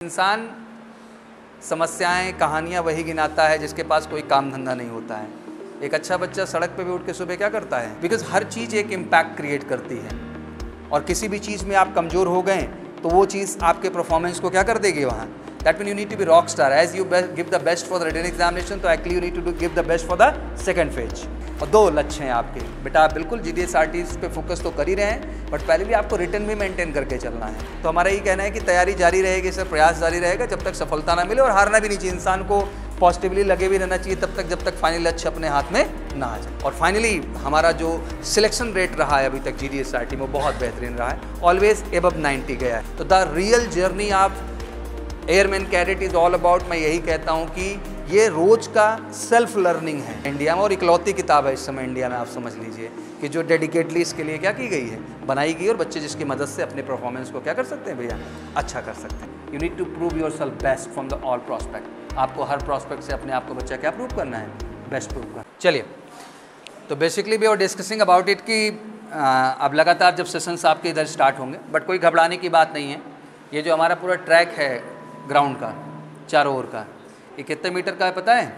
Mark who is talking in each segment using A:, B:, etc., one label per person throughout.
A: इंसान समस्याएं कहानियाँ वही गिनाता है जिसके पास कोई काम धंधा नहीं होता है। एक अच्छा बच्चा सड़क पे भी उठ के सुबह क्या करता है? बिकॉज हर चीज़ एक इम्पैक्ट क्रिएट करती है और किसी भी चीज़ में आप कमज़ोर हो गए तो वो चीज़ आपके परफॉर्मेंस को क्या कर देगी वहाँ। That mean you need to be rock star. As you give the best for the written examination तो actually you need to give the best for the second phase. और दो लक्ष्य हैं आपके। बेटा आप बिल्कुल GDSRT पे फोकस तो कर ही रहे हैं, बट पहले भी आपको रिटर्न भी मेंटेन करके चलना है। तो हमारा ये कहना है कि तैयारी जारी रहेगी, सर प्रयास जारी रहेगा जब तक सफलता ना मिले, और हारना भी नहीं चाहिए। इंसान को पॉजिटिवली लगे भी रहना चाहिए तब तक जब तक फाइनल लक्ष्य अपने हाथ में ना आ जाए। और फाइनली हमारा जो सिलेक्शन रेट रहा है अभी तक GDSRT में बहुत बेहतरीन रहा है, ऑलवेज एबव 90 गया है। तो the real journey of airman cadet is all about, मैं यही कहता हूँ कि ये रोज का सेल्फ लर्निंग है इंडिया में, और इकलौती किताब है इस समय इंडिया में, आप समझ लीजिए कि जो डेडिकेटली इसके लिए क्या की गई है, बनाई गई, और बच्चे जिसकी मदद से अपने परफॉर्मेंस को क्या कर सकते हैं भैया, अच्छा कर सकते हैं। You need to prove your self best from the all prospect. आपको हर प्रॉस्पेक्ट से अपने आप को बच्चा क्या प्रूव करना है, बेस्ट प्रूव करना। चलिए, तो basically we are discussing about it कि अब लगातार जब सेशंस आपके इधर स्टार्ट होंगे, बट कोई घबराने की बात नहीं है। ये जो हमारा पूरा ट्रैक है ग्राउंड का चारों ओर का, ये कितने मीटर का है पता है?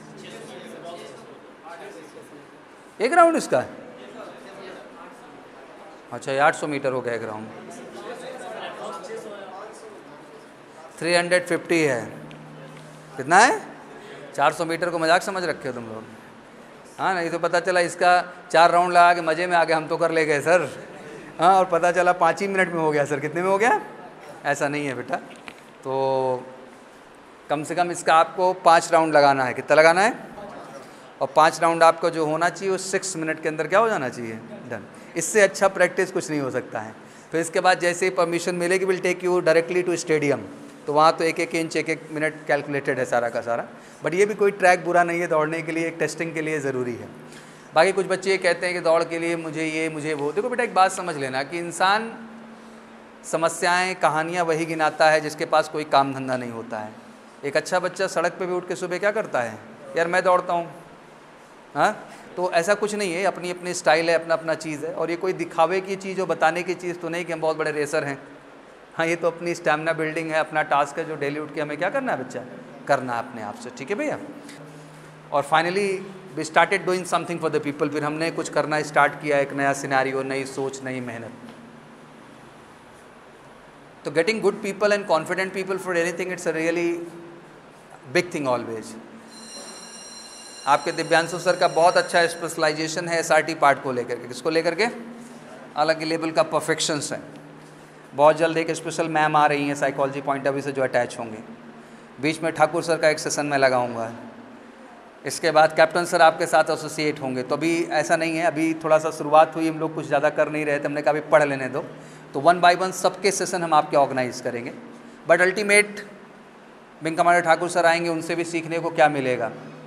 A: एक राउंड इसका? अच्छा, ये 800 मीटर हो गया ग्राउंड। 350 है। कितना है? 400 मीटर को मजाक समझ रखे हो तुम लोग। हाँ, नहीं तो पता चला इसका 4 राउंड लगा के मज़े में आ गए, हम तो कर ले गए सर। हाँ, और पता चला 5 ही मिनट में हो गया सर। कितने में हो गया? ऐसा नहीं है बेटा। तो कम से कम इसका आपको 5 राउंड लगाना है। कितना लगाना है? और 5 राउंड आपको जो होना चाहिए वो 6 मिनट के अंदर क्या हो जाना चाहिए, डन। इससे अच्छा प्रैक्टिस कुछ नहीं हो सकता है। फिर इसके बाद जैसे ही परमिशन मिलेगी, will take you directly to stadium. तो वहाँ तो 1-1 इंच 1-1 मिनट कैलकुलेटेड है सारा का सारा। बट ये भी कोई ट्रैक बुरा नहीं है, दौड़ने के लिए, एक टेस्टिंग के लिए ज़रूरी है। बाकी कुछ बच्चे ये कहते हैं कि दौड़ के लिए मुझे वो। देखो बेटा, एक बात समझ लेना कि इंसान समस्याएँ कहानियाँ वही गिनाता है जिसके पास कोई काम धंधा नहीं होता है। एक अच्छा बच्चा सड़क पे भी उठ के सुबह क्या करता है, यार मैं दौड़ता हूँ। हाँ, तो ऐसा कुछ नहीं है, अपनी अपनी स्टाइल है, अपना अपना चीज़ है। और ये कोई दिखावे की चीज़ और बताने की चीज़ तो नहीं कि हम बहुत बड़े रेसर हैं। हाँ, ये तो अपनी स्टैमिना बिल्डिंग है, अपना टास्क है जो डेली उठ के हमें क्या करना है बच्चा, करना है अपने आप से। ठीक है भैया। और finally we started doing something for the people. फिर हमने कुछ करना स्टार्ट किया, एक नया सिनेरियो, नई सोच, नई मेहनत। तो getting good people and confident people for anything, it's a really big thing always. आपके दिव्यांशु सर का बहुत अच्छा स्पेशलाइजेशन है SRT पार्ट को लेकर के। किसको लेकर के? अलग ही लेवल का परफेक्शंस है। बहुत जल्द एक स्पेशल मैम आ रही हैं साइकोलॉजी पॉइंट ऑफ व्यू से जो अटैच होंगे। बीच में ठाकुर सर का एक सेशन में लगाऊंगा। इसके बाद कैप्टन सर आपके साथ एसोसिएट होंगे। तो अभी ऐसा नहीं है, अभी थोड़ा सा शुरुआत हुई, हम लोग कुछ ज़्यादा कर नहीं रहे थे। हमने कहा अभी पढ़ लेने दो, तो 1 by 1 सबके सेशन हम आपके ऑर्गेनाइज करेंगे। But ultimate wing commander Thakur sir आएंगे, उनसे भी सीखने को क्या मिलेगा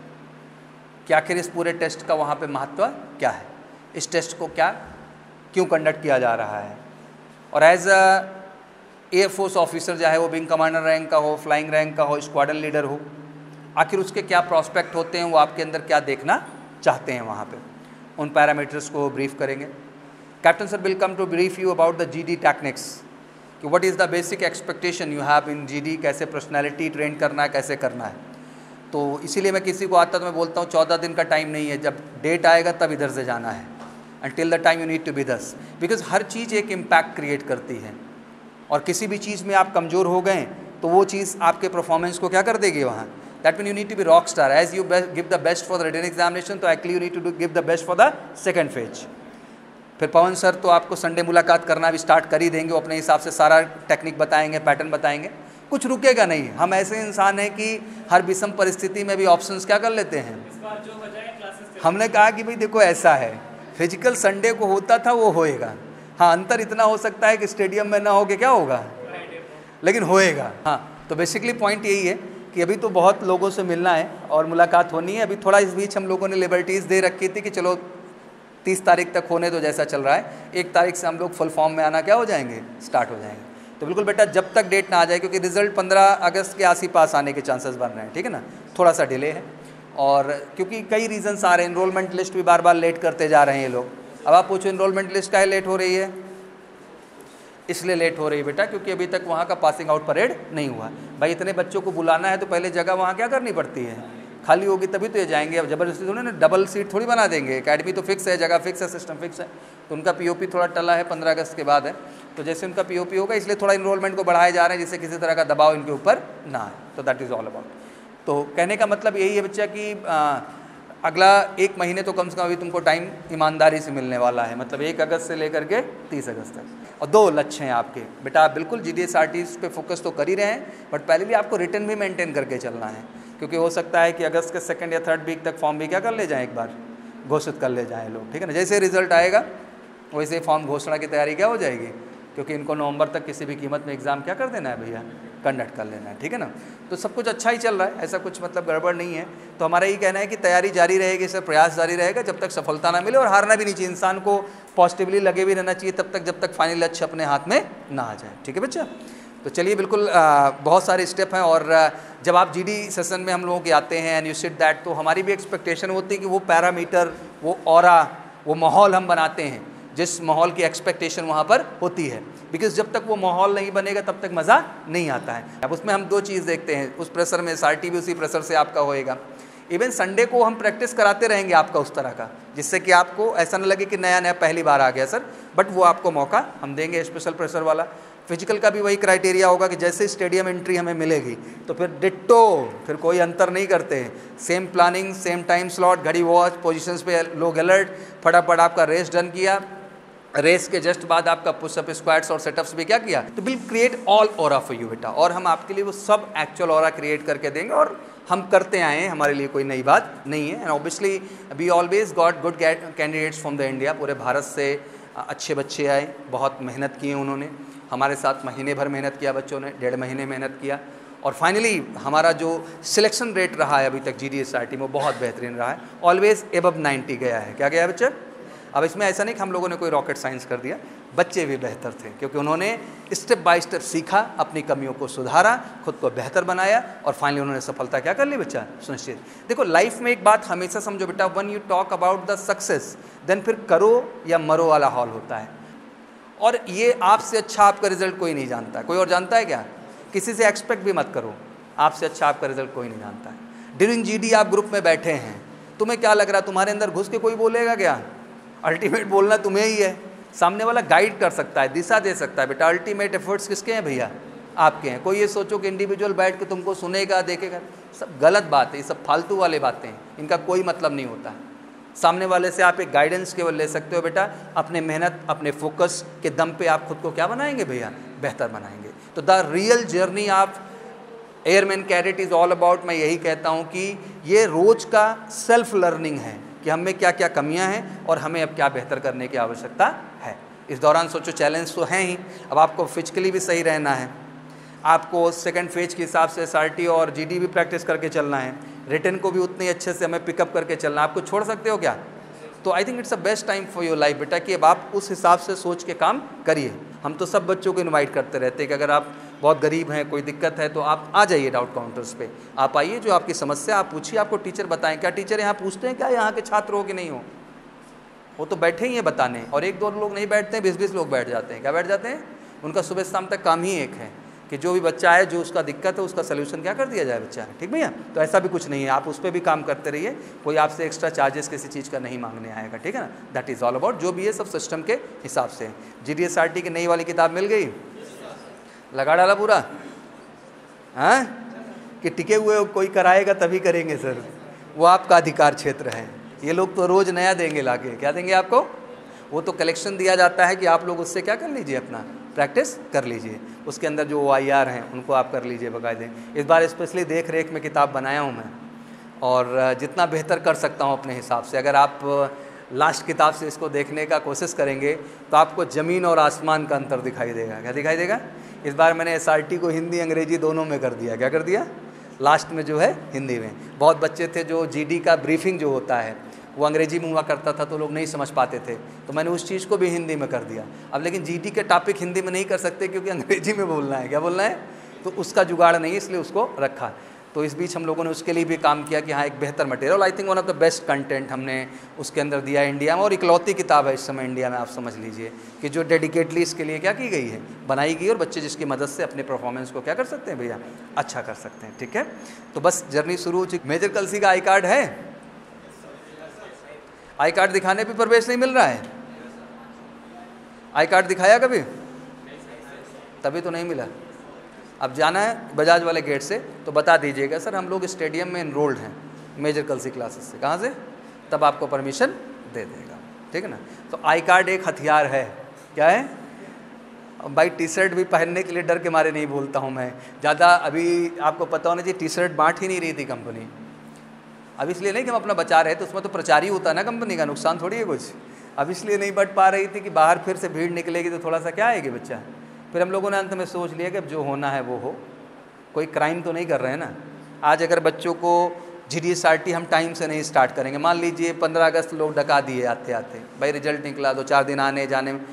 A: कि आखिर इस पूरे टेस्ट का वहाँ पे महत्व क्या है, इस टेस्ट को क्यों कंडक्ट किया जा रहा है। और एज अ एयरफोर्स ऑफिसर, चाहे वो विंग कमांडर रैंक का हो, फ्लाइंग रैंक का हो, स्क्वाड्रन लीडर हो, आखिर उसके क्या प्रॉस्पेक्ट होते हैं, वो आपके अंदर क्या देखना चाहते हैं वहाँ पे, उन पैरामीटर्स को ब्रीफ करेंगे। Captain sir will come to brief you about the GD techniques कि what is the basic expectation you have in GD, कैसे पर्सनैलिटी ट्रेन करना है, कैसे करना है। तो इसीलिए मैं किसी को आता तो मैं बोलता हूँ 14 दिन का टाइम नहीं है, जब डेट आएगा तब इधर से जाना है। Until the time you need to be thus, because हर चीज़ एक इम्पैक्ट क्रिएट करती है और किसी भी चीज़ में आप कमज़ोर हो गए तो वो चीज़ आपके परफॉर्मेंस को क्या कर देगी वहाँ। That mean you need to be rock star. As you give the best for the written examination तो actually you need to give the best for the second phase. फिर पवन सर तो आपको संडे मुलाकात करना भी स्टार्ट कर ही देंगे, वो अपने हिसाब से सारा टेक्निक बताएंगे, पैटर्न बताएंगे, कुछ रुकेगा नहीं। हम ऐसे इंसान हैं कि हर विषम परिस्थिति में भी ऑप्शंस क्या कर लेते हैं। हमने कहा कि भाई देखो ऐसा है, फिजिकल संडे को होता था वो होएगा। हाँ, अंतर इतना हो सकता है कि स्टेडियम में ना हो के क्या होगा, लेकिन होएगा। हाँ, तो बेसिकली पॉइंट यही है कि अभी तो बहुत लोगों से मिलना है और मुलाकात होनी है। अभी थोड़ा इस बीच हम लोगों ने लिबर्टीज़ दे रखी थी कि चलो 30 तारीख तक होने दो जैसा चल रहा है, 1 तारीख से हम लोग फुल फॉर्म में आना क्या हो जाएंगे, स्टार्ट हो जाएंगे। तो बिल्कुल बेटा जब तक डेट ना आ जाए, क्योंकि रिजल्ट 15 अगस्त के आस आने के चांसेस बन रहे हैं, ठीक है ना, थोड़ा सा डिले है। और क्योंकि कई रीजंस आ रहे हैं, इनरोलमेंट लिस्ट भी बार बार लेट करते जा रहे हैं ये लोग। अब आप पूछो इनरोलमेंट लिस्ट काहे लेट हो रही है, इसलिए लेट हो रही है बेटा, क्योंकि अभी तक वहाँ का पासिंग आउट परेड नहीं हुआ। भाई इतने बच्चों को बुलाना है तो पहले जगह वहाँ क्या करनी पड़ती है, खाली होगी तभी तो ये जाएंगे। अब ज़बरदस्ती थोड़ी ना डबल सीट थोड़ी बना देंगे, एकेडमी तो फिक्स है, जगह फिक्स है, सिस्टम फिक्स है। तो उनका पीओपी थोड़ा टला है, 15 अगस्त के बाद है, तो जैसे उनका पीओपी होगा इसलिए थोड़ा इनरोलमेंट को बढ़ाए जा रहे हैं जिससे किसी तरह का दबाव इनके ऊपर ना आए। तो दैट इज़ ऑल अबाउट। तो कहने का मतलब यही है बच्चा कि अगला 1 महीने तो कम से कम अभी तुमको टाइम ईमानदारी से मिलने वाला है, मतलब 1 अगस्त से लेकर के 30 अगस्त तक। और 2 लक्ष्य हैं आपके बेटा, आप बिल्कुल GDS-RTs पे फोकस तो कर ही रहे हैं, बट पहले भी आपको रिटर्न भी मेंटेन करके चलना है, क्योंकि हो सकता है कि अगस्त के 2nd या 3rd वीक तक फॉर्म भी क्या कर ले जाएँ, एक बार घोषित कर ले जाएँ लोग, ठीक है ना। जैसे रिजल्ट आएगा वैसे फॉर्म घोषणा की तैयारी क्या हो जाएगी, क्योंकि इनको नवंबर तक किसी भी कीमत में एग्ज़ाम क्या कर देना है भैया, कंडक्ट कर लेना है, ठीक है ना। तो सब कुछ अच्छा ही चल रहा है, ऐसा कुछ मतलब गड़बड़ नहीं है। तो हमारा ये कहना है कि तैयारी जारी रहेगी, सर प्रयास जारी रहेगा जब तक सफलता ना मिले, और हारना भी नहीं चाहिए, इंसान को पॉजिटिवली लगे भी रहना चाहिए तब तक जब तक फाइनल लक्ष्य अपने हाथ में ना आ जाए, ठीक है बच्चा। तो चलिए बिल्कुल बहुत सारे स्टेप हैं, और जब आप GD सेशन में हम लोगों के आते हैं एंड यू सिट दैट, तो हमारी भी एक्सपेक्टेशन होती है कि वो पैरामीटर, वो ऑरा, वो माहौल हम बनाते हैं जिस माहौल की एक्सपेक्टेशन वहाँ पर होती है, बिकॉज जब तक वो माहौल नहीं बनेगा तब तक मज़ा नहीं आता है। अब उसमें हम 2 चीज़ देखते हैं, उस प्रेशर में SRT भी उसी प्रेशर से आपका होएगा। इवन संडे को हम प्रैक्टिस कराते रहेंगे आपका उस तरह का, जिससे कि आपको ऐसा ना लगे कि नया नया पहली बार आ गया सर, बट वो आपको मौका हम देंगे स्पेशल प्रेशर वाला। फिजिकल का भी वही क्राइटेरिया होगा कि जैसे स्टेडियम एंट्री हमें मिलेगी तो फिर डिट्टो, फिर कोई अंतर नहीं करते हैं, same planning, same time slot, घड़ी वॉच, पोजीशंस पे लोग अलर्ट, फटाफट आपका रेस डन किया, रेस के जस्ट बाद आपका पुशअप, स्क्वाट्स और सेटअप्स भी क्या किया, तो will create all aura for you बेटा, और हम आपके लिए वो सब एक्चुअल ऑरा क्रिएट करके देंगे, और हम करते आए हैं, हमारे लिए कोई नई बात नहीं है। And obviously we always got good candidates from the India, पूरे भारत से अच्छे बच्चे आए, बहुत मेहनत की उन्होंने हमारे साथ, महीने भर मेहनत किया बच्चों ने, 1.5 महीने मेहनत किया, और फाइनली हमारा जो सिलेक्शन रेट रहा है अभी तक GDS-RT में बहुत बेहतरीन रहा है, ऑलवेज एबव 90 गया है। क्या गया है बच्चे? अब इसमें ऐसा नहीं कि हम लोगों ने कोई रॉकेट साइंस कर दिया, बच्चे भी बेहतर थे, क्योंकि उन्होंने स्टेप बाय स्टेप सीखा, अपनी कमियों को सुधारा, खुद को बेहतर बनाया, और फाइनली उन्होंने सफलता क्या कर ली बच्चा, सुनिश्चित। देखो लाइफ में एक बात हमेशा समझो बेटा, when you talk about the success then फिर करो या मरो वाला हॉल होता है, और ये आपसे अच्छा आपका रिजल्ट कोई नहीं जानता। कोई और जानता है क्या? किसी से एक्सपेक्ट भी मत करो, आपसे अच्छा आपका रिजल्ट कोई नहीं जानता है। ड्यूरिंग GD आप ग्रुप में बैठे हैं, तुम्हें क्या लग रहा है तुम्हारे अंदर घुस के कोई बोलेगा क्या? अल्टीमेट बोलना तुम्हें ही है, सामने वाला गाइड कर सकता है, दिशा दे सकता है बेटा। अल्टीमेट एफर्ट्स किसके हैं भैया? आपके हैं। कोई ये सोचो कि इंडिविजुअल बैठ के तुमको सुनेगा, देखेगा, सब गलत बात है, ये सब फालतू वाले बातें हैं, इनका कोई मतलब नहीं होता है। सामने वाले से आप एक गाइडेंस केवल ले सकते हो बेटा, अपने मेहनत, अपने फोकस के दम पे आप खुद को क्या बनाएंगे भैया, बेहतर बनाएंगे। तो the real journey of airman cadet is all about, मैं यही कहता हूँ कि ये रोज़ का सेल्फ लर्निंग है कि हम में क्या क्या कमियां हैं और हमें अब क्या बेहतर करने की आवश्यकता है। इस दौरान सोचो चैलेंज तो हैं ही, अब आपको फिजिकली भी सही रहना है, आपको 2nd फेज के हिसाब से SRT और GD भी प्रैक्टिस करके चलना है, रिटर्न को भी उतनी अच्छे से हमें पिकअप करके चलना है। आपको छोड़ सकते हो क्या? तो I think it's a best time for your life बेटा कि अब आप उस हिसाब से सोच के काम करिए। हम तो सब बच्चों को इनवाइट करते रहते हैं कि अगर आप बहुत गरीब हैं, कोई दिक्कत है, तो आप आ जाइए डाउट काउंटर्स पे, आप आइए, जो आपकी समस्या आप पूछिए, आपको टीचर बताएं। क्या टीचर यहाँ पूछते हैं क्या यहाँ के छात्र हो कि नहीं हो? वो तो बैठे ही हैं बताने, और 1-2 लोग नहीं बैठते हैं, 20-20 लोग बैठ जाते हैं। क्या बैठ जाते हैं? उनका सुबह शाम तक काम ही एक है कि जो भी बच्चा है, जो उसका दिक्कत है, उसका सलूशन क्या कर दिया जाए बच्चा है, ठीक भैया। तो ऐसा भी कुछ नहीं है, आप उस पर भी काम करते रहिए, कोई आपसे एक्स्ट्रा चार्जेस किसी चीज़ का नहीं मांगने आएगा, ठीक है ना। दैट इज़ ऑल अबाउट, जो भी है सब सिस्टम के हिसाब से। GDS-RT की नई वाली किताब मिल गई, लगा डाला पूरा, हाँ कि टिके हुए कोई कराएगा तभी करेंगे सर, वो आपका अधिकार क्षेत्र है। ये लोग तो रोज़ नया देंगे लाके, क्या देंगे आपको? वो तो कलेक्शन दिया जाता है कि आप लोग उससे क्या कर लीजिए, अपना प्रैक्टिस कर लीजिए, उसके अंदर जो OIR हैं उनको आप कर लीजिए बाकायदे। इस बार स्पेशली देख रेख में किताब बनाया हूँ मैं, और जितना बेहतर कर सकता हूँ अपने हिसाब से। अगर आप लास्ट किताब से इसको देखने का कोशिश करेंगे तो आपको ज़मीन और आसमान का अंतर दिखाई देगा। क्या दिखाई देगा? इस बार मैंने SRT को हिंदी अंग्रेजी दोनों में कर दिया। क्या कर दिया? लास्ट में जो है हिंदी में। बहुत बच्चे थे जो GD का ब्रीफिंग जो होता है वो अंग्रेजी में हुआ करता था, तो लोग नहीं समझ पाते थे, तो मैंने उस चीज़ को भी हिंदी में कर दिया। अब लेकिन GD के टॉपिक हिंदी में नहीं कर सकते क्योंकि अंग्रेजी में बोलना है। क्या बोलना है? तो उसका जुगाड़ नहीं, इसलिए उसको रखा। तो इस बीच हम लोगों ने उसके लिए भी काम किया कि हाँ एक बेहतर material, I think one of the best content हमने उसके अंदर दिया है इंडिया में, और इकलौती किताब है इस समय इंडिया में, आप समझ लीजिए कि जो डेडिकेटली इसके लिए क्या की गई है, बनाई गई, और बच्चे जिसकी मदद से अपने परफॉर्मेंस को क्या कर सकते हैं भैया, अच्छा कर सकते हैं। ठीक है, तो बस जर्नी शुरू हो चुकी। मेजर कलसी का आई कार्ड है, आई कार्ड दिखाने पर प्रवेश नहीं मिल रहा है, आई कार्ड दिखाया कभी, तभी तो नहीं मिला। अब जाना है बजाज वाले गेट से, तो बता दीजिएगा सर हम लोग स्टेडियम में इनरोल्ड हैं मेजर कलसी क्लासेस से, कहाँ से, तब आपको परमिशन दे देगा। ठीक है ना, तो आई कार्ड एक हथियार है। क्या है भाई, टी शर्ट भी पहनने के लिए डर के मारे नहीं बोलता हूँ मैं ज़्यादा। अभी आपको पता होना चाहिए टी शर्ट बांट ही नहीं रही थी कंपनी, अब इसलिए नहीं कि हम अपना बचा रहे थे, उसमें तो प्रचार ही होता है ना कंपनी का, नुकसान थोड़ी है कुछ। अब इसलिए नहीं बट पा रही थी कि बाहर फिर से भीड़ निकलेगी तो थोड़ा सा क्या आएगी बच्चा। फिर हम लोगों ने अंत में सोच लिया कि अब जो होना है वो हो, कोई क्राइम तो नहीं कर रहे हैं ना। आज अगर बच्चों को GDSRT हम टाइम से नहीं स्टार्ट करेंगे, मान लीजिए 15 अगस्त लोग डका दिए आते आते, भाई रिजल्ट निकला 2-4 दिन आने जाने में,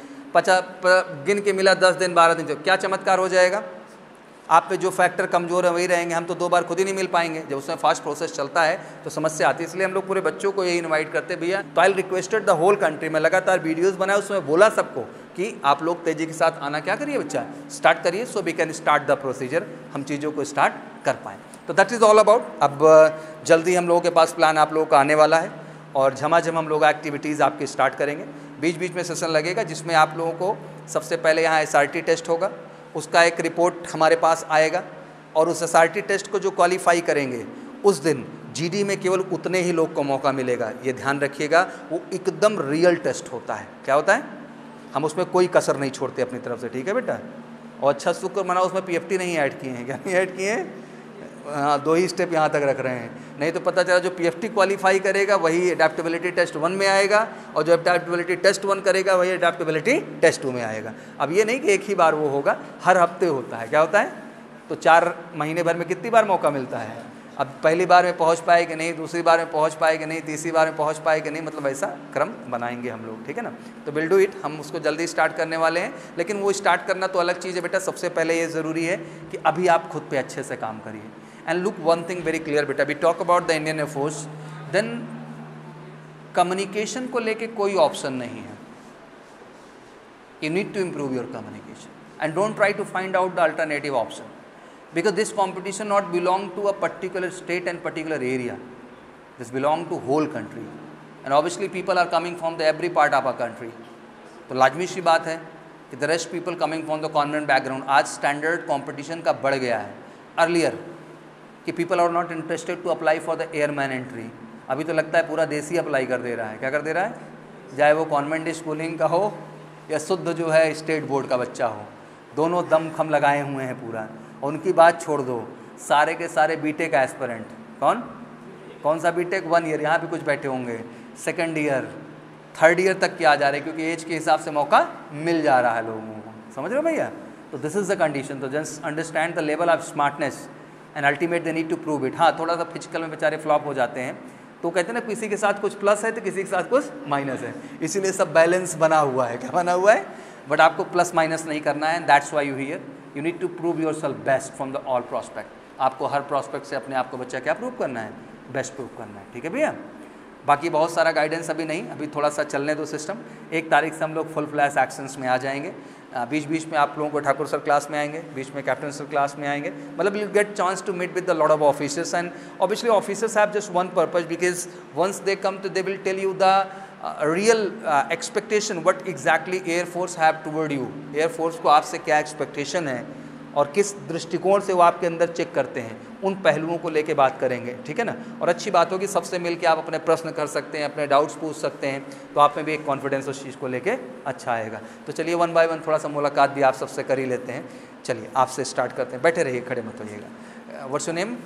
A: 50 गिन के मिला 10 दिन 12 दिन, तो क्या चमत्कार हो जाएगा। आप पे जो फैक्टर कमज़ोर है वही रहेंगे, हम तो 2 बार खुद ही नहीं मिल पाएंगे। जब उसमें फास्ट प्रोसेस चलता है तो समस्या आती है, इसलिए हम लोग पूरे बच्चों को यही इनवाइट करते हैं भैया। तो I requested the whole country, में लगातार वीडियोस बनाए, उसमें बोला सबको कि आप लोग तेज़ी के साथ आना क्या करिए बच्चा, स्टार्ट करिए, so we can start the procedure, हम चीज़ों को स्टार्ट कर पाएँ। तो दैट इज़ ऑल अबाउट। अब जल्दी हम लोगों के पास प्लान आप लोगों का आने वाला है, और झमाझम हम लोग एक्टिविटीज़ आपकी स्टार्ट करेंगे। बीच बीच में सेशन लगेगा जिसमें आप लोगों को सबसे पहले यहाँ SRT टेस्ट होगा, उसका एक रिपोर्ट हमारे पास आएगा, और उस SRT टेस्ट को जो क्वालिफाई करेंगे उस दिन GD में केवल उतने ही लोग को मौका मिलेगा। ये ध्यान रखिएगा, वो एकदम रियल टेस्ट होता है। क्या होता है, हम उसमें कोई कसर नहीं छोड़ते अपनी तरफ से। ठीक है बेटा, और अच्छा शुक्र मनाओ उसमें PFT नहीं ऐड किए हैं। क्या नहीं ऐड किए हैं, हाँ 2 ही स्टेप यहाँ तक रख रहे हैं, नहीं तो पता चला जो PFT क्वालिफाई करेगा वही एडेप्टेबिलिटी टेस्ट 1 में आएगा, और जो एडेप्टेबिलिटी टेस्ट 1 करेगा वही एडेप्टेबिलिटी टेस्ट 2 में आएगा। अब ये नहीं कि एक ही बार वो होगा, हर हफ्ते होता है। क्या होता है, तो 4 महीने भर में कितनी बार मौका मिलता है। अब पहली बार में पहुंच पाए कि नहीं, दूसरी बार में पहुंच पाए कि नहीं, तीसरी बार में पहुंच पाए कि नहीं, मतलब ऐसा क्रम बनाएंगे हम लोग। ठीक है ना, तो विल डू इट, हम उसको जल्दी स्टार्ट करने वाले हैं। लेकिन वो स्टार्ट करना तो अलग चीज़ है बेटा, सबसे पहले ये ज़रूरी है कि अभी आप खुद पे अच्छे से काम करिए। And look one thing very clear बेटा, we talk about the Indian air force, then communication को लेके कोई ऑप्शन नहीं है। You need to improve your communication and don't try to find out the alternative option, because this competition not belong to a particular state and particular area, this belong to whole country, and obviously people are coming from the every part of our country. तो लाजमी सी बात है कि the rest people coming from the convent background, आज standard competition का बढ़ गया है। अर्लियर कि people are not interested to apply for the airman entry, अभी तो लगता है पूरा देश ही अप्लाई कर दे रहा है। क्या कर दे रहा है, चाहे वो कॉन्वेंट स्कूलिंग का हो या शुद्ध जो है स्टेट बोर्ड का बच्चा हो, दोनों दम खम लगाए हुए हैं पूरा। उनकी बात छोड़ दो, सारे के सारे बीटेक एस्पिरेंट, कौन सा बीटेक 1 ईयर, यहाँ भी कुछ बैठे होंगे, 2nd ईयर 3rd ईयर तक के आ जा रहे हैं, क्योंकि एज के हिसाब से मौका मिल जा रहा है लोगों को। समझ रहे हो भैया, तो दिस इज़ द कंडीशन। तो just understand the level of smartness and ultimate they need to prove it. हाँ, थोड़ा सा फिजिकल में बेचारे फ्लॉप हो जाते हैं, तो कहते हैं ना किसी के साथ कुछ प्लस है तो किसी के साथ कुछ माइनस है, इसीलिए सब बैलेंस बना हुआ है। क्या बना हुआ है, बट आपको प्लस माइनस नहीं करना है। That's why you here, you need to prove your self best from the all prospect. आपको हर प्रॉस्पेक्ट से अपने आप को बच्चा क्या प्रूव करना है, बेस्ट प्रूव करना है। ठीक है भैया, बाकी बहुत सारा गाइडेंस अभी नहीं, अभी थोड़ा सा चलने दो सिस्टम। 1 तारीख से हम लोग फुल फ्लैश एक्शंस में आ जाएंगे। बीच बीच में आप लोगों को ठाकुर सर क्लास में आएंगे, बीच में कैप्टन सर क्लास में आएंगे, मतलब you get chance to meet with the lot of officers, and obviously officers have just one purpose, because once they come तो they will tell you the real expectation what exactly air force have toward you. Air force को आपसे क्या expectation है और किस दृष्टिकोण से वो आपके अंदर चेक करते हैं, उन पहलुओं को लेके बात करेंगे। ठीक है ना, और अच्छी बात होगी सबसे मिल के आप अपने प्रश्न कर सकते हैं, अपने डाउट्स पूछ सकते हैं, तो आप में भी एक कॉन्फिडेंस उस चीज़ को लेके अच्छा आएगा। तो चलिए 1 बाय 1 थोड़ा सा मुलाकात भी आप सबसे कर ही लेते हैं। चलिए आपसे स्टार्ट करते हैं, बैठे रहिए, खड़े मत होइएगा। What's your name?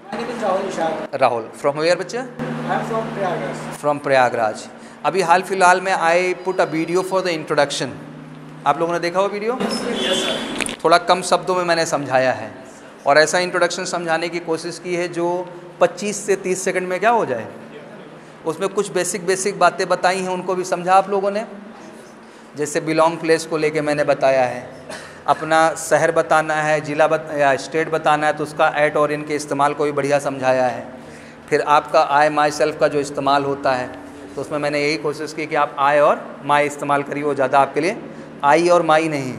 A: Rahul. From where बच्चा? फ्रॉम प्रयागराज। अभी हाल फिलहाल में I put a video for the introduction, आप लोगों ने देखा वो वीडियो? थोड़ा कम शब्दों में मैंने समझाया है, और ऐसा इंट्रोडक्शन समझाने की कोशिश की है जो 25 से 30 सेकंड में क्या हो जाए। उसमें कुछ बेसिक बातें बताई हैं, उनको भी समझा आप लोगों ने, जैसे बिलोंग प्लेस को लेके मैंने बताया है, अपना शहर बताना है, जिला या स्टेट बताना है तो उसका एट और इन के इस्तेमाल को भी बढ़िया समझाया है। फिर आपका आई माई सेल्फ का जो इस्तेमाल होता है तो उसमें मैंने यही कोशिश की कि आप आई और माई इस्तेमाल करिए, वो ज़्यादा आपके लिए आई और माई नहीं,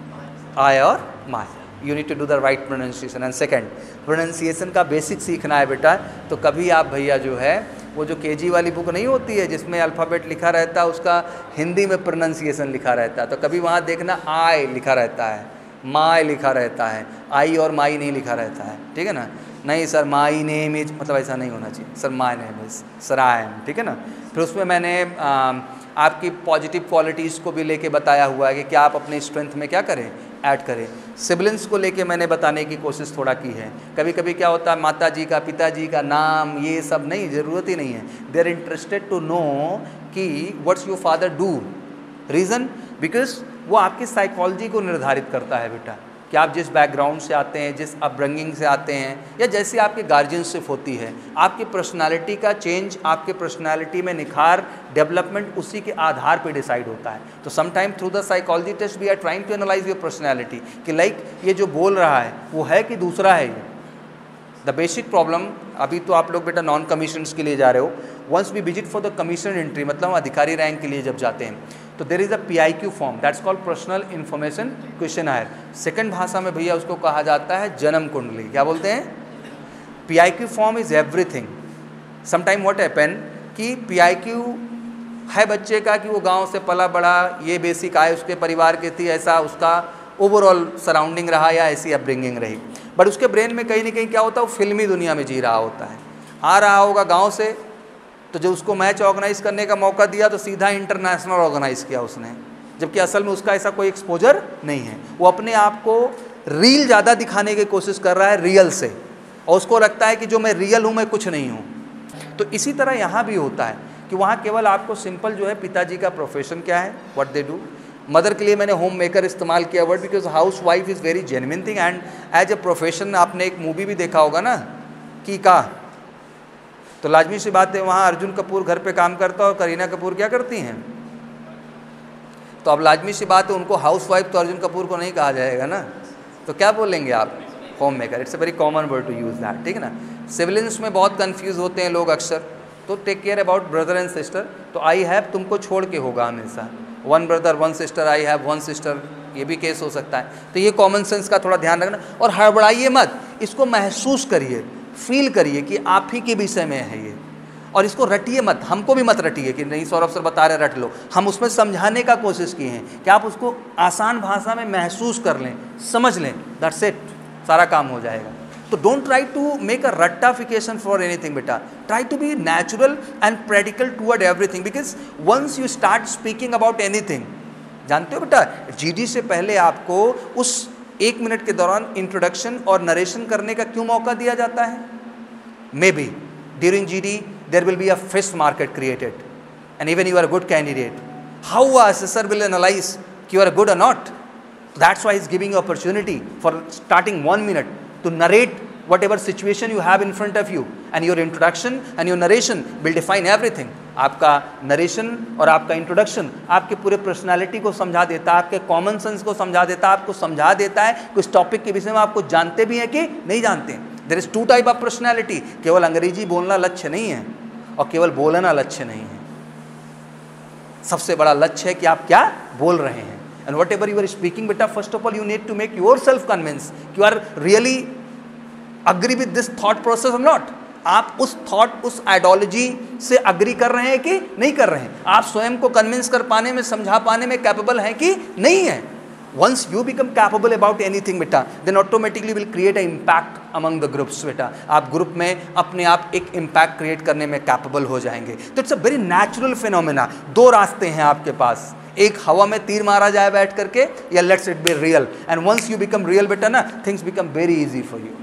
A: आई और my. You need to do the right pronunciation. And second, pronunciation का बेसिक सीखना है बेटा, तो कभी आप भैया जो है वो जो केजी वाली बुक नहीं होती है जिसमें अल्फ़ाबेट लिखा रहता है उसका हिंदी में प्रोनाउंसिएशन लिखा रहता है, तो कभी वहाँ देखना आई लिखा रहता है, माई लिखा रहता है, आई और माई नहीं लिखा रहता है, ठीक है ना। नहीं सर माई नेम इज, मतलब ऐसा नहीं होना चाहिए, sir my name is, sir I am, ठीक है ना। फिर उसमें मैंने आपकी पॉजिटिव क्वालिटीज़ को भी लेके बताया हुआ है कि क्या आप अपने स्ट्रेंथ में क्या करें, ऐड करें। सिबलिंग्स को लेके मैंने बताने की कोशिश थोड़ा की है। कभी कभी क्या होता है माता जी का, पिताजी का नाम, ये सब नहीं, ज़रूरत ही नहीं है। They are interested to know कि what's your father do. Reason, because वो आपकी साइकोलॉजी को निर्धारित करता है बेटा, कि आप जिस बैकग्राउंड से आते हैं, जिस अपब्रिंगिंग से आते हैं, या जैसे आपकी गार्जियनशिप होती है, आपकी पर्सनालिटी का चेंज, आपके पर्सनालिटी में निखार, डेवलपमेंट उसी के आधार पे डिसाइड होता है। तो some time through the psychology test we are trying to analyse your personality कि लाइक ये जो बोल रहा है वो है कि दूसरा है। ये द बेसिक प्रॉब्लम, अभी तो आप लोग बेटा नॉन कमीशंस के लिए जा रहे हो, once we visit for the commission entry, मतलब हम अधिकारी रैंक के लिए जब जाते हैं तो there is a PIQ form, that's called personal information questionnaire. Second भाषा में भैया उसको कहा जाता है जन्म कुंडली। क्या बोलते हैं? PIQ form is everything. Sometime what happen कि PIQ है बच्चे का कि वो गांव से पला बड़ा, ये बेसिक आय उसके परिवार की थी, ऐसा उसका ओवरऑल सराउंडिंग रहा या ऐसी अपब्रिंगिंग रही, बट उसके ब्रेन में कहीं ना कहीं क्या होता है, वो फिल्मी दुनिया में जी रहा होता है। आ रहा होगा गाँव से, तो जब उसको मैच ऑर्गेनाइज करने का मौका दिया तो सीधा इंटरनेशनल ऑर्गेनाइज किया उसने, जबकि असल में उसका ऐसा कोई एक्सपोजर नहीं है। वो अपने आप को रील ज़्यादा दिखाने की कोशिश कर रहा है रियल से, और उसको लगता है कि जो मैं रियल हूँ मैं कुछ नहीं हूँ। तो इसी तरह यहाँ भी होता है कि वहाँ केवल आपको सिंपल जो है पिताजी का प्रोफेशन क्या है, व्हाट दे डू। मदर के लिए मैंने होम मेकर इस्तेमाल किया word, because housewife is very genuine thing and as a profession. आपने एक मूवी भी देखा होगा ना की का, तो लाजमी सी बात है वहाँ अर्जुन कपूर घर पे काम करता है और करीना कपूर क्या करती हैं, तो अब लाजमी सी बात है उनको हाउस वाइफ तो अर्जुन कपूर को नहीं कहा जाएगा ना, तो क्या बोलेंगे आप, homemaker. It's a very common word to use that, ठीक है ना। सिबलिंग्स में बहुत कंफ्यूज होते हैं लोग अक्सर, तो take care about brother and sister. तो आई हैव तुमको छोड़ के होगा हमेशा, one brother one sister, I have one sister, ये भी केस हो सकता है। तो ये कॉमन सेंस का थोड़ा ध्यान रखना, और हड़बड़ाइए मत, इसको महसूस करिए, फील करिए कि आप ही के विषय में है ये, और इसको रटिए मत, हमको भी मत रटिए कि नहीं सौरभ सर बता रहे रट लो। हम उसमें समझाने का कोशिश किए हैं कि आप उसको आसान भाषा में महसूस कर लें, समझ लें, दैट्स इट, सारा काम हो जाएगा। तो don't try to make a रट्टाफिकेशन फॉर एनीथिंग बेटा, try to be natural and practical toward everything, because once you start speaking about anything, जानते हो बेटा GD से पहले आपको उस 1 मिनट के दौरान इंट्रोडक्शन और नरेशन करने का क्यों मौका दिया जाता है? Maybe during GD there will be a fish market created and even you are a good candidate, how a assessor will analyze you are good or not? That's why he's giving you opportunity for starting 1 minute to narrate whatever situation you have in front of you, and your introduction and your narration will define everything. आपका narration और आपका introduction आपके पूरे personality को समझा देता है, आपके कॉमन सेंस को समझा देता है, आपको समझा देता है कि उस टॉपिक के विषय में आपको जानते भी हैं कि नहीं जानते हैं। There is 2 type of personality, केवल अंग्रेजी बोलना लक्ष्य नहीं है और केवल बोलना लक्ष्य नहीं है। सबसे बड़ा लक्ष्य है कि आप क्या बोल रहे हैं। And whatever you are speaking बेटा, first of all you need to make yourself convince you are really agree with this thought process और नॉट। आप उस थॉट, उस आइडियोलॉजी से अग्री कर रहे हैं कि नहीं कर रहे हैं, आप स्वयं को कन्विंस कर पाने में, समझा पाने में कैपेबल हैं कि नहीं है। Once you become capable about anything बेटा, then automatically will create an impact among the groups बेटा। आप ग्रुप में अपने आप एक इम्पैक्ट क्रिएट करने में कैपेबल हो जाएंगे। तो it's a very natural phenomena. 2 रास्ते हैं आपके पास, एक हवा में तीर मारा जाए बैठ करके, या let's it be real. And once you become real बेटा ना, things become very easy for you.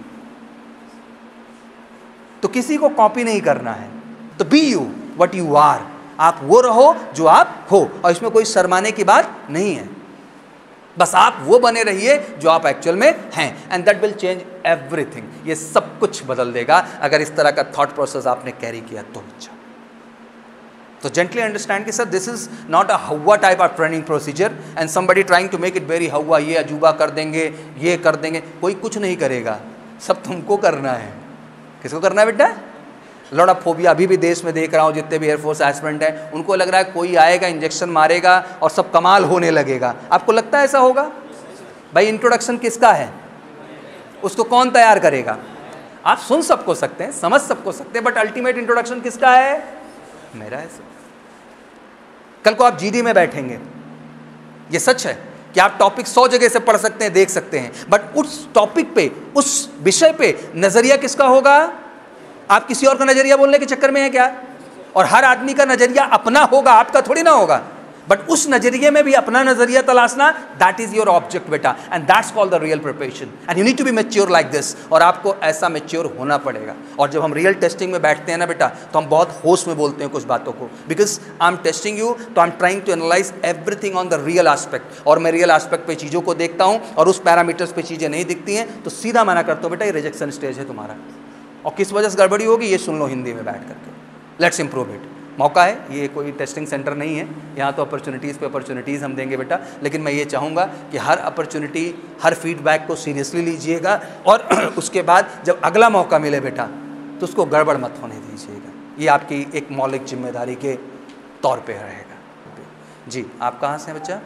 A: तो किसी को कॉपी नहीं करना है, तो be you what you are, आप वो रहो जो आप हो, और इसमें कोई शर्माने की बात नहीं है। बस आप वो बने रहिए जो आप एक्चुअल में हैं, and that will change everything. ये सब कुछ बदल देगा अगर इस तरह का थॉट प्रोसेस आपने कैरी किया तो। अच्छा, तो जेंटली अंडरस्टैंड कि sir this is not a हवा type of training procedure and somebody trying to make it very हवा, ये अजूबा कर देंगे, ये कर देंगे, कोई कुछ नहीं करेगा, सब तुमको करना है। किसको करना है बेटा? लॉट ऑफ फोबिया अभी भी देश में देख रहा हूँ, जितने भी एयरफोर्स एस्पिरेंट हैं उनको लग रहा है कोई आएगा इंजेक्शन मारेगा और सब कमाल होने लगेगा। आपको लगता है ऐसा होगा? भाई इंट्रोडक्शन किसका है? उसको कौन तैयार करेगा? आप सुन सबको सकते हैं, समझ सबको सकते हैं, बट अल्टीमेट इंट्रोडक्शन किसका है? मेरा है सर। कल को आप जीडी में बैठेंगे, ये सच है कि आप टॉपिक 100 जगह से पढ़ सकते हैं, देख सकते हैं, बट उस टॉपिक पे, उस विषय पे नजरिया किसका होगा? आप किसी और का नजरिया बोलने के चक्कर में है क्या? और हर आदमी का नजरिया अपना होगा, आपका थोड़ी ना होगा, बट उस नजरिए में भी अपना नजरिया तलाशना, दैट इज योर ऑब्जेक्ट बेटा, and that's called the real preparation, and you need to be mature like this. और आपको ऐसा मैच्योर होना पड़ेगा। और जब हम रियल टेस्टिंग में बैठते हैं ना बेटा, तो हम बहुत होश में बोलते हैं कुछ बातों को, because I am testing you, तो I am trying to analyse everything on the real aspect. और मैं रियल एस्पेक्ट पे चीज़ों को देखता हूँ, और उस पैरामीटर्स पे चीज़ें नहीं दिखती हैं तो सीधा मना करता हूँ, बेटा ये रिजेक्शन स्टेज है तुम्हारा, और किस वजह से गड़बड़ी होगी ये सुन लो हिंदी में बैठ करके, लेट्स इंप्रूव इट। मौका है, ये कोई टेस्टिंग सेंटर नहीं है, यहाँ तो अपॉर्चुनिटीज़ पे अपॉर्चुनिटीज़ हम देंगे बेटा, लेकिन मैं ये चाहूँगा कि हर अपॉर्चुनिटी, हर फीडबैक को सीरियसली लीजिएगा, और उसके बाद जब अगला मौका मिले बेटा तो उसको गड़बड़ मत होने दीजिएगा। ये आपकी एक मौलिक जिम्मेदारी के तौर पे रहेगा। जी, आप कहाँ से हैं बच्चा?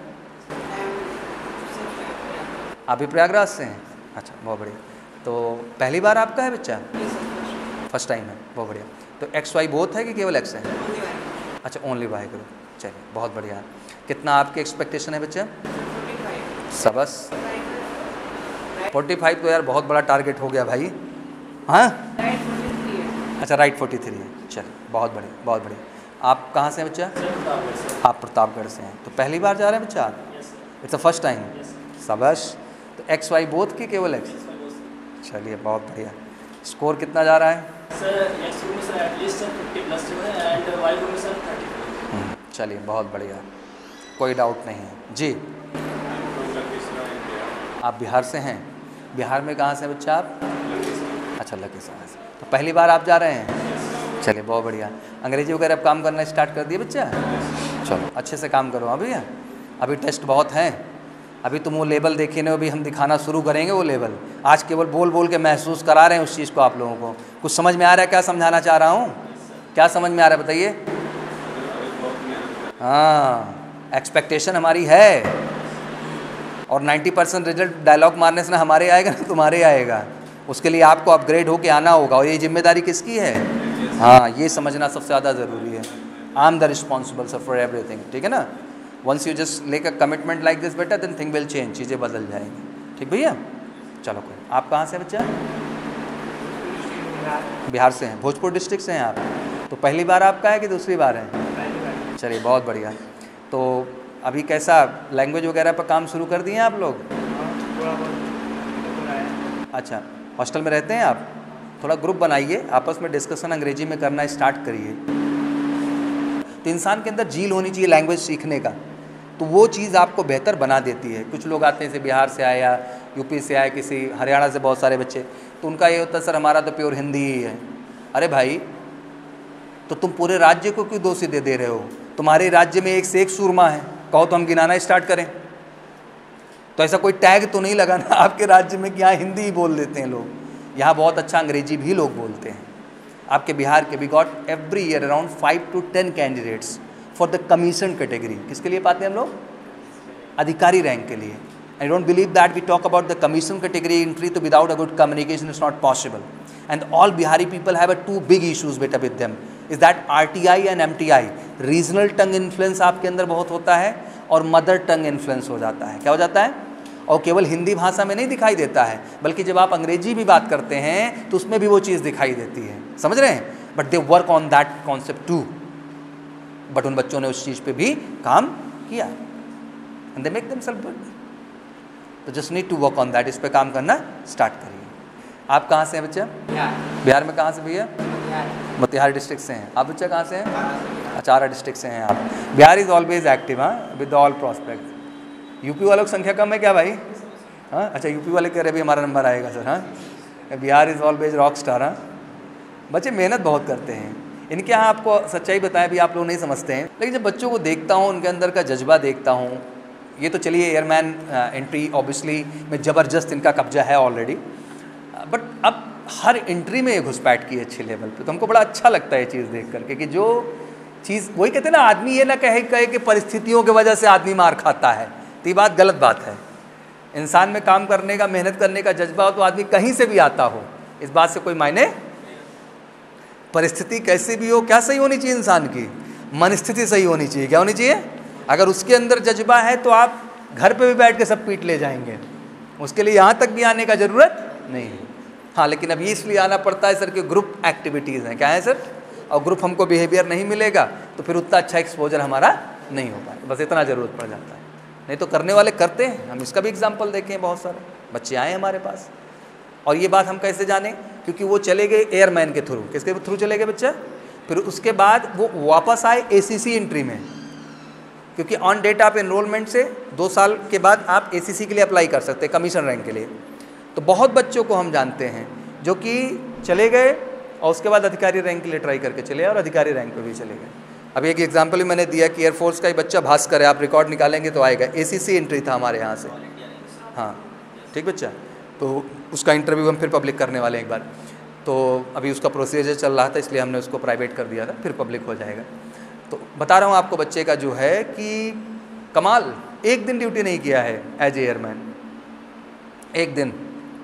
A: आप भी प्रयागराज से हैं? अच्छा, बहुत बढ़िया। तो पहली बार आपका है बच्चा? फर्स्ट टाइम है, बहुत बढ़िया। तो एक्स वाई बोथ है कि केवल एक्स है? अच्छा, ओनली वाई करो, चलिए बहुत बढ़िया। कितना आपके एक्सपेक्टेशन है बच्चा? सबस 45 तो यार बहुत बड़ा टारगेट हो गया भाई। हाँ, अच्छा राइट 43 है, चलिए बहुत बढ़िया, बहुत बढ़िया। आप कहाँ से हैं बच्चा? आप प्रतापगढ़ से हैं। तो पहली बार जा रहे हैं बच्चा आप? इट्स अ फर्स्ट टाइम, सबस। तो एक्स वाई बोथ की केवल एक्स? चलिए बहुत बढ़िया। स्कोर कितना जा रहा है?
B: सर एक्स में सर एटलीस्ट 50 प्लस जो है, एंड वाई में सर 30।
A: चलिए बहुत बढ़िया, कोई डाउट नहीं है। जी, आप बिहार से हैं? बिहार में कहाँ से बच्चा आप? अच्छा, लखीसराय से। तो पहली बार आप जा रहे हैं? चलिए बहुत बढ़िया। अंग्रेजी वगैरह काम करना स्टार्ट कर दिए बच्चा? चलो अच्छे से काम करो। अभी टेस्ट बहुत हैं, अभी तुम वो लेवल देखिए ना, अभी हम दिखाना शुरू करेंगे वो लेवल। आज केवल बोल बोल के महसूस करा रहे हैं उस चीज़ को आप लोगों को। कुछ समझ में आ रहा है क्या समझाना चाह रहा हूँ? क्या समझ में आ रहा है बताइए? हाँ, एक्सपेक्टेशन हमारी है, और 90% रिजल्ट डायलॉग मारने से ना हमारे आएगा ना तुम्हारे आएगा। उसके लिए आपको अपग्रेड होके आना होगा, और ये जिम्मेदारी किसकी है? हाँ, ये समझना सबसे ज़्यादा ज़रूरी है। I am the responsible sir for everything, ठीक है ना। Once you just make a commitment like this बेटा, देन थिंग विल चेंज, चीज़ें बदल जाएंगी। ठीक भैया, चलो कोई। आप कहाँ से बच्चा? बिहार से हैं, भोजपुर डिस्ट्रिक्ट से हैं आप। तो पहली बार आपका है कि दूसरी बार है? चलिए बहुत बढ़िया। तो अभी कैसा लैंग्वेज वगैरह पर काम शुरू कर दिए आप लोग? अच्छा, हॉस्टल में रहते हैं आप? थोड़ा ग्रुप बनाइए, आपस में डिस्कशन अंग्रेजी में करना स्टार्ट करिए। तो इंसान के अंदर झील होनी चाहिए लैंग्वेज सीखने का, तो वो चीज़ आपको बेहतर बना देती है। कुछ लोग आते हैं जैसे बिहार से आए या यूपी से आए, किसी हरियाणा से बहुत सारे बच्चे, तो उनका ये होता है सर हमारा तो प्योर हिंदी ही है। अरे भाई, तो तुम पूरे राज्य को क्यों दोषी दे रहे हो? तुम्हारे राज्य में एक से एक सूरमा है, कहो तो हम गिनाना स्टार्ट करें? तो ऐसा कोई टैग तो नहीं लगाना आपके राज्य में कि यहाँ हिंदी ही बोल देते हैं लोग। यहाँ बहुत अच्छा अंग्रेजी भी लोग बोलते हैं। आपके बिहार के we got every year around 5 to 10 candidates for the commission category. किसके लिए पाते हैं हम लोग? अधिकारी रैंक के लिए। I don't believe that we talk about the commission category entry, तो without a good communication is not possible. And all Bihari people have a 2 big issues बेटा with them, is that RTI and MTI। Regional tongue influence आपके अंदर बहुत होता है, और mother tongue influence हो जाता है। क्या हो जाता है? और केवल हिंदी भाषा में नहीं दिखाई देता है, बल्कि जब आप अंग्रेजी भी बात करते हैं तो उसमें भी वो चीज़ दिखाई देती है। समझ रहे हैं? But they work on that concept too. But उन बच्चों ने उस चीज़ पे भी काम किया, and they make themself good. तो just need to work on that, इस पे काम करना स्टार्ट करिए। आप कहाँ से हैं बच्चा? बिहार में कहाँ से भैया? मोतिहारी डिस्ट्रिक्ट से हैं। आप बच्चा कहाँ से हैं? आरा डिस्ट्रिक्ट से हैं आप। बिहार इज ऑलवेज एक्टिव, हाँ, विद ऑल प्रॉस्पेक्ट। यूपी वालों की संख्या कम है क्या भाई? हाँ, अच्छा, यूपी वाले कह रहे भी हमारा नंबर आएगा सर। हाँ, Bihar is always rock star. हाँ, बच्चे मेहनत बहुत करते हैं। इनके यहाँ आपको सच्चाई बताएं भी आप लोग नहीं समझते हैं, लेकिन जब बच्चों को देखता हूँ, उनके अंदर का जज्बा देखता हूँ, ये तो चलिए एयरमैन एंट्री ऑब्वियसली में ज़बरदस्त इनका कब्जा है ऑलरेडी, बट अब हर एंट्री में ये घुसपैठ की है अच्छे लेवल पे, तो हमको बड़ा अच्छा लगता है ये चीज़ देख करके कि जो चीज़ वही कहते हैं ना, आदमी ये ना कहे कि परिस्थितियों की वजह से आदमी मार खाता है, तो ये बात गलत बात है। इंसान में काम करने का, मेहनत करने का जज्बा हो तो आदमी कहीं से भी आता हो, इस बात से कोई मायने, परिस्थिति कैसी भी हो, क्या सही होनी चाहिए इंसान की, मनस्थिति सही होनी चाहिए। क्या होनी चाहिए? अगर उसके अंदर जज्बा है तो आप घर पे भी बैठ के सब पीट ले जाएंगे, उसके लिए यहाँ तक भी आने का ज़रूरत नहीं है। हाँ, लेकिन अभी इसलिए आना पड़ता है सर कि ग्रुप एक्टिविटीज़ हैं। क्या है सर? और ग्रुप हमको बिहेवियर नहीं मिलेगा तो फिर उतना अच्छा एक्सपोजर हमारा नहीं हो पाएगा, बस इतना ज़रूरत पड़ जाता है। नहीं तो करने वाले करते हैं, हम इसका भी एग्जाम्पल देखे हैं, बहुत सारे बच्चे आए हमारे पास। और ये बात हम कैसे जाने? क्योंकि वो चले गए एयरमैन के थ्रू। किसके थ्रू चले गए बच्चा? फिर उसके बाद वो वापस आए ACC एंट्री में, क्योंकि ऑन डेट आप एनरोलमेंट से 2 साल के बाद आप ACC के लिए अप्लाई कर सकते हैं, कमीशन रैंक के लिए। तो बहुत बच्चों को हम जानते हैं जो कि चले गए और उसके बाद अधिकारी रैंक के लिए ट्राई करके चले और अधिकारी रैंक पे भी चले गए। अभी एक एग्जांपल भी मैंने दिया कि एयरफोर्स का ही बच्चा भास्कर है, आप रिकॉर्ड निकालेंगे तो आएगा, ACC एंट्री था हमारे यहाँ से। हाँ ठीक बच्चा, तो उसका इंटरव्यू हम फिर पब्लिक करने वाले हैं एक बार, तो अभी उसका प्रोसीजर चल रहा था इसलिए हमने उसको प्राइवेट कर दिया था, फिर पब्लिक हो जाएगा। तो बता रहा हूँ आपको बच्चे का जो है कि कमाल, एक दिन ड्यूटी नहीं किया है एज एयरमैन, एक दिन।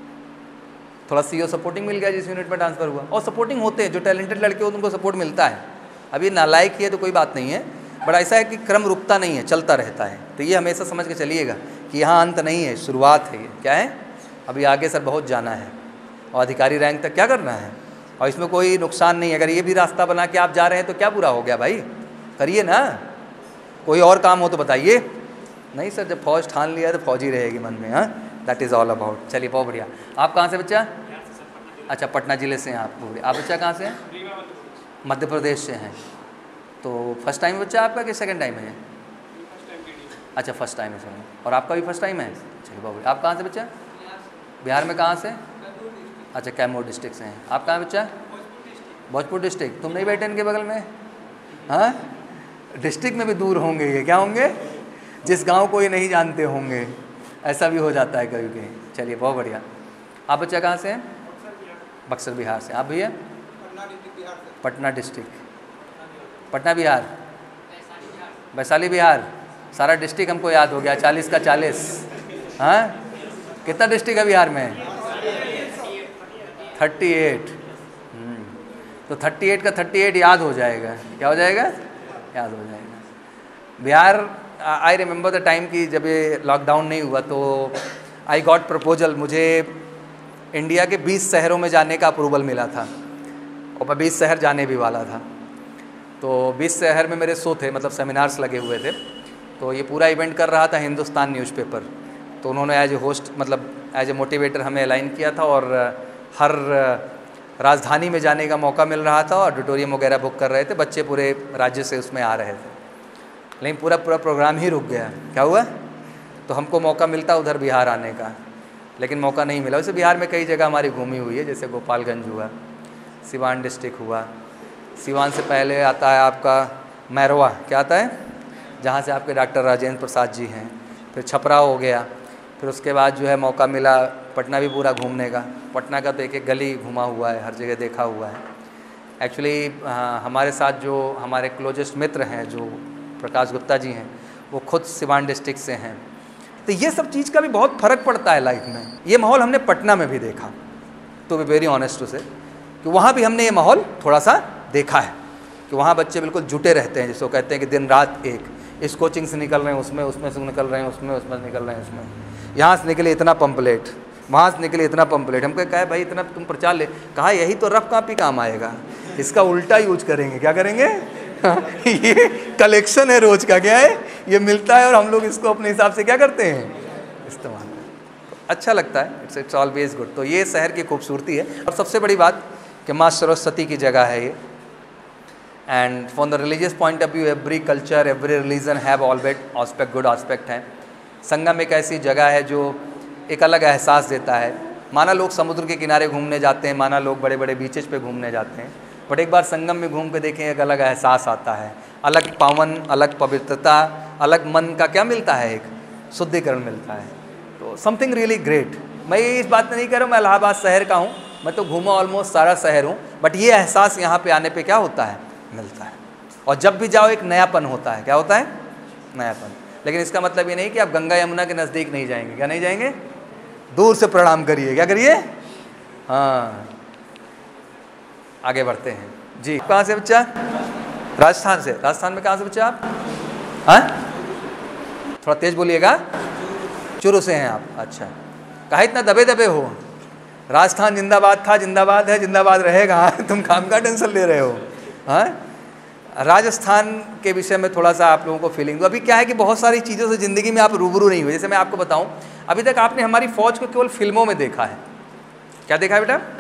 A: थोड़ा CO सपोर्टिंग मिल गया जिस यूनिट में ट्रांसफ़र हुआ, और सपोर्टिंग होते हैं जो टैलेंटेड लड़के होते हैं उनको सपोर्ट मिलता है। अभी नालायक ही है तो कोई बात नहीं है, बट ऐसा है कि क्रम रुकता नहीं है, चलता रहता है। तो ये हमेशा समझ के चलिएगा कि यहाँ अंत नहीं है, शुरुआत है। ये क्या है? अभी आगे सर बहुत जाना है और अधिकारी रैंक तक क्या करना है, और इसमें कोई नुकसान नहीं है। अगर ये भी रास्ता बना के आप जा रहे हैं तो क्या बुरा हो गया भाई, करिए ना। कोई और काम हो तो बताइए। नहीं सर, जब फौज ठान लिया तो फौज ही रहेगी मन में। हाँ, दैट इज़ ऑल अबाउट। चलिए बहुत बढ़िया। आप कहाँ से बच्चा? अच्छा, पटना ज़िले से हैं आप। आप बच्चा कहाँ से हैं? मध्य प्रदेश से हैं। तो फर्स्ट टाइम बच्चा आपका कि सेकंड टाइम है? अच्छा, फर्स्ट टाइम है सर। और आपका भी फर्स्ट टाइम है? चलिए बहुत बढ़िया। आप कहाँ से बच्चा? बिहार में कहाँ से? अच्छा, कैमूर डिस्ट्रिक्ट से हैं। आप कहाँ बच्चा? भोजपुर डिस्ट्रिक्ट। तुम नहीं बैठे इनके बगल में? हाँ, डिस्ट्रिक्ट में भी दूर होंगे ये, क्या होंगे? जिस गांव को ये नहीं जानते होंगे, ऐसा भी हो जाता है कभी कभी। चलिए बहुत बढ़िया। आप बच्चा कहाँ से हैं? बक्सर बिहार से। आप भैया? पटना डिस्ट्रिक्ट। पटना बिहार, वैशाली बिहार। सारा डिस्ट्रिक्ट हमको याद हो गया, 40 का 40। हाँ, कितना डिस्ट्रिक्ट है बिहार में? 38। तो 38 का 38 याद हो जाएगा। क्या हो जाएगा? याद हो जाएगा। Bihar, I remember the time कि जब ये लॉकडाउन नहीं हुआ तो आई गॉट प्रपोजल, मुझे इंडिया के 20 शहरों में जाने का अप्रूवल मिला था और मैं 20 शहर जाने भी वाला था। तो 20 शहर में मेरे शो थे, मतलब सेमिनार्स लगे हुए थे। तो ये पूरा इवेंट कर रहा था हिंदुस्तान न्यूज़पेपर, तो उन्होंने एज ए होस्ट, मतलब एज ए मोटिवेटर हमें अलाइन किया था और हर राजधानी में जाने का मौका मिल रहा था, ऑडिटोरियम वगैरह बुक कर रहे थे, बच्चे पूरे राज्य से उसमें आ रहे थे। लेकिन पूरा प्रोग्राम ही रुक गया। क्या हुआ? तो हमको मौका मिलता उधर बिहार आने का, लेकिन मौका नहीं मिला। वैसे बिहार में कई जगह हमारी घूमी हुई है, जैसे गोपालगंज हुआ, सिवान डिस्ट्रिक्ट हुआ। सिवान से पहले आता है आपका मैरवा, क्या आता है, जहाँ से आपके डॉक्टर राजेंद्र प्रसाद जी हैं। फिर छपरा हो गया। फिर उसके बाद जो है मौका मिला पटना भी पूरा घूमने का। पटना का तो एक एक गली घूमा हुआ है, हर जगह देखा हुआ है। एक्चुअली हमारे साथ जो हमारे क्लोजेस्ट मित्र हैं, जो प्रकाश गुप्ता जी हैं, वो खुद सिवान डिस्ट्रिक्ट से हैं। तो ये सब चीज़ का भी बहुत फ़र्क पड़ता है लाइफ में। ये माहौल हमने पटना में भी देखा, तो वी वेरी ऑनेस्ट टू से कि वहाँ भी हमने ये माहौल थोड़ा सा देखा है कि वहाँ बच्चे बिल्कुल जुटे रहते हैं, जिसको कहते हैं कि दिन रात एक। इस कोचिंग से निकल रहे हैं उसमें, उसमें से निकल रहे हैं उसमें, उसमें से निकल रहे हैं उसमें। यहाँ से निकले इतना पम्पलेट, वहाँ से निकले इतना पम्पलेट। हमको कहा भाई इतना तुम प्रचार ले, कहा यही तो रफ कापी काम आएगा, इसका उल्टा यूज करेंगे। क्या करेंगे? ये कलेक्शन है रोज का, क्या है, ये मिलता है और हम लोग इसको अपने हिसाब से क्या करते हैं, इस्तेमाल। अच्छा लगता है, इट्स ऑलवेज गुड। तो ये शहर की खूबसूरती है। और सबसे बड़ी बात कि माँ सरस्वती की जगह है ये। And from the religious point of view, every culture, every religion have always aspect, good aspect है। संगम एक ऐसी जगह है जो एक अलग एहसास देता है। माना लोग समुद्र के किनारे घूमने जाते हैं, माना लोग बड़े बड़े बीचेज पे घूमने जाते हैं, बट एक बार संगम में घूम के देखें, एक अलग एहसास आता है, अलग पावन, अलग पवित्रता, अलग मन का क्या मिलता है, एक शुद्धिकरण मिलता है। तो समथिंग रियली ग्रेट। मैं इस बात में नहीं कह रहा हूँ मैं इलाहाबाद शहर का हूँ, मैं तो घूमा ऑलमोस्ट सारा शहर हूँ, बट ये एहसास यहाँ पे आने पे क्या होता है, मिलता है। और जब भी जाओ एक नयापन होता है। क्या होता है? नयापन। लेकिन इसका मतलब ये नहीं कि आप गंगा यमुना के नज़दीक नहीं जाएंगे। क्या नहीं जाएंगे? दूर से प्रणाम करिए। क्या करिए? हाँ, आगे बढ़ते हैं जी। कहाँ से बच्चा? राजस्थान से। राजस्थान में कहाँ से बच्चा आप? हाँ, थोड़ा तेज बोलिएगा। चूरू से हैं आप? अच्छा, कहा इतना दबे दबे हो? राजस्थान जिंदाबाद था, जिंदाबाद है, जिंदाबाद रहेगा। तुम काम का टेंशन ले रहे हो? हाँ, राजस्थान के विषय में थोड़ा सा आप लोगों को फीलिंग दो। अभी क्या है कि बहुत सारी चीज़ों से ज़िंदगी में आप रूबरू नहीं हुए। जैसे मैं आपको बताऊं, अभी तक आपने हमारी फ़ौज को केवल फिल्मों में देखा है। क्या देखा है बेटा?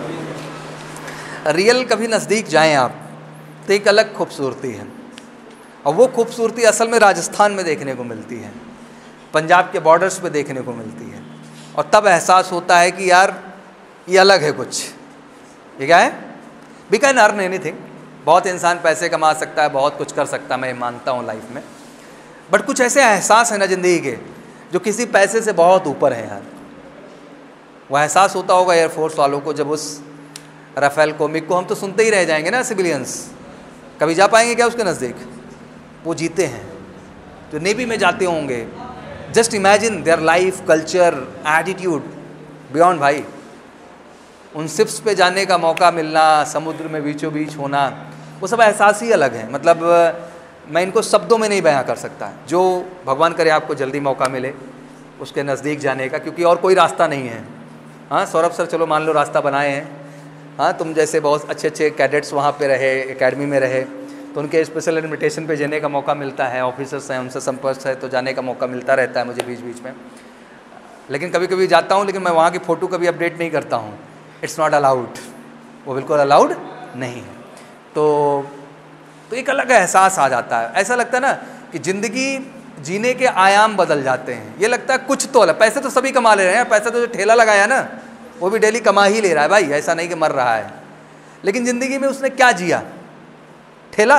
A: रियल कभी नज़दीक जाएं आप तो एक अलग खूबसूरती है, और वो खूबसूरती असल में राजस्थान में देखने को मिलती है, पंजाब के बॉर्डर्स पे देखने को मिलती है। और तब एहसास होता है कि यार ये अलग है कुछ। ये क्या है? We can earn anything. बहुत इंसान पैसे कमा सकता है, बहुत कुछ कर सकता है, मैं मानता हूँ लाइफ में, बट कुछ ऐसे एहसास है ना ज़िंदगी के जो किसी पैसे से बहुत ऊपर है यार। वो एहसास होता होगा एयरफोर्स वालों को, जब उस राफेल कोमिक को हम तो सुनते ही रह जाएंगे ना, सिविलियंस कभी जा पाएंगे क्या उसके नज़दीक? वो जीते हैं तो नेवी में जाते होंगे। Just imagine their life, culture, attitude beyond भाई। उन शिप्स पे जाने का मौका मिलना, समुद्र में बीचों बीच होना, वो सब एहसास ही अलग है। मतलब मैं इनको शब्दों में नहीं बयां कर सकता। जो भगवान करे आपको जल्दी मौका मिले उसके नज़दीक जाने का, क्योंकि और कोई रास्ता नहीं है। हाँ सौरभ सर, चलो मान लो रास्ता बनाए हैं। हाँ, तुम जैसे बहुत अच्छे अच्छे कैडेट्स वहाँ पे रहे, एकेडमी में रहे, तो उनके स्पेशल इन्विटेशन पे जाने का मौका मिलता है। ऑफिसर्स हैं, उनसे संपर्क है, तो जाने का मौका मिलता रहता है मुझे बीच बीच में। लेकिन कभी कभी जाता हूँ, लेकिन मैं वहाँ की फ़ोटो कभी अपडेट नहीं करता हूँ। इट्स नॉट अलाउड, वो बिल्कुल अलाउड नहीं है। तो एक अलग एहसास आ जाता है। ऐसा लगता है ना कि ज़िंदगी जीने के आयाम बदल जाते हैं। ये लगता है कुछ तो अलग। पैसे तो सभी कमा ले रहे हैं, पैसा तो जो ठेला लगाया ना वो भी डेली कमा ही ले रहा है भाई, ऐसा नहीं कि मर रहा है। लेकिन ज़िंदगी में उसने क्या जिया? ठेला?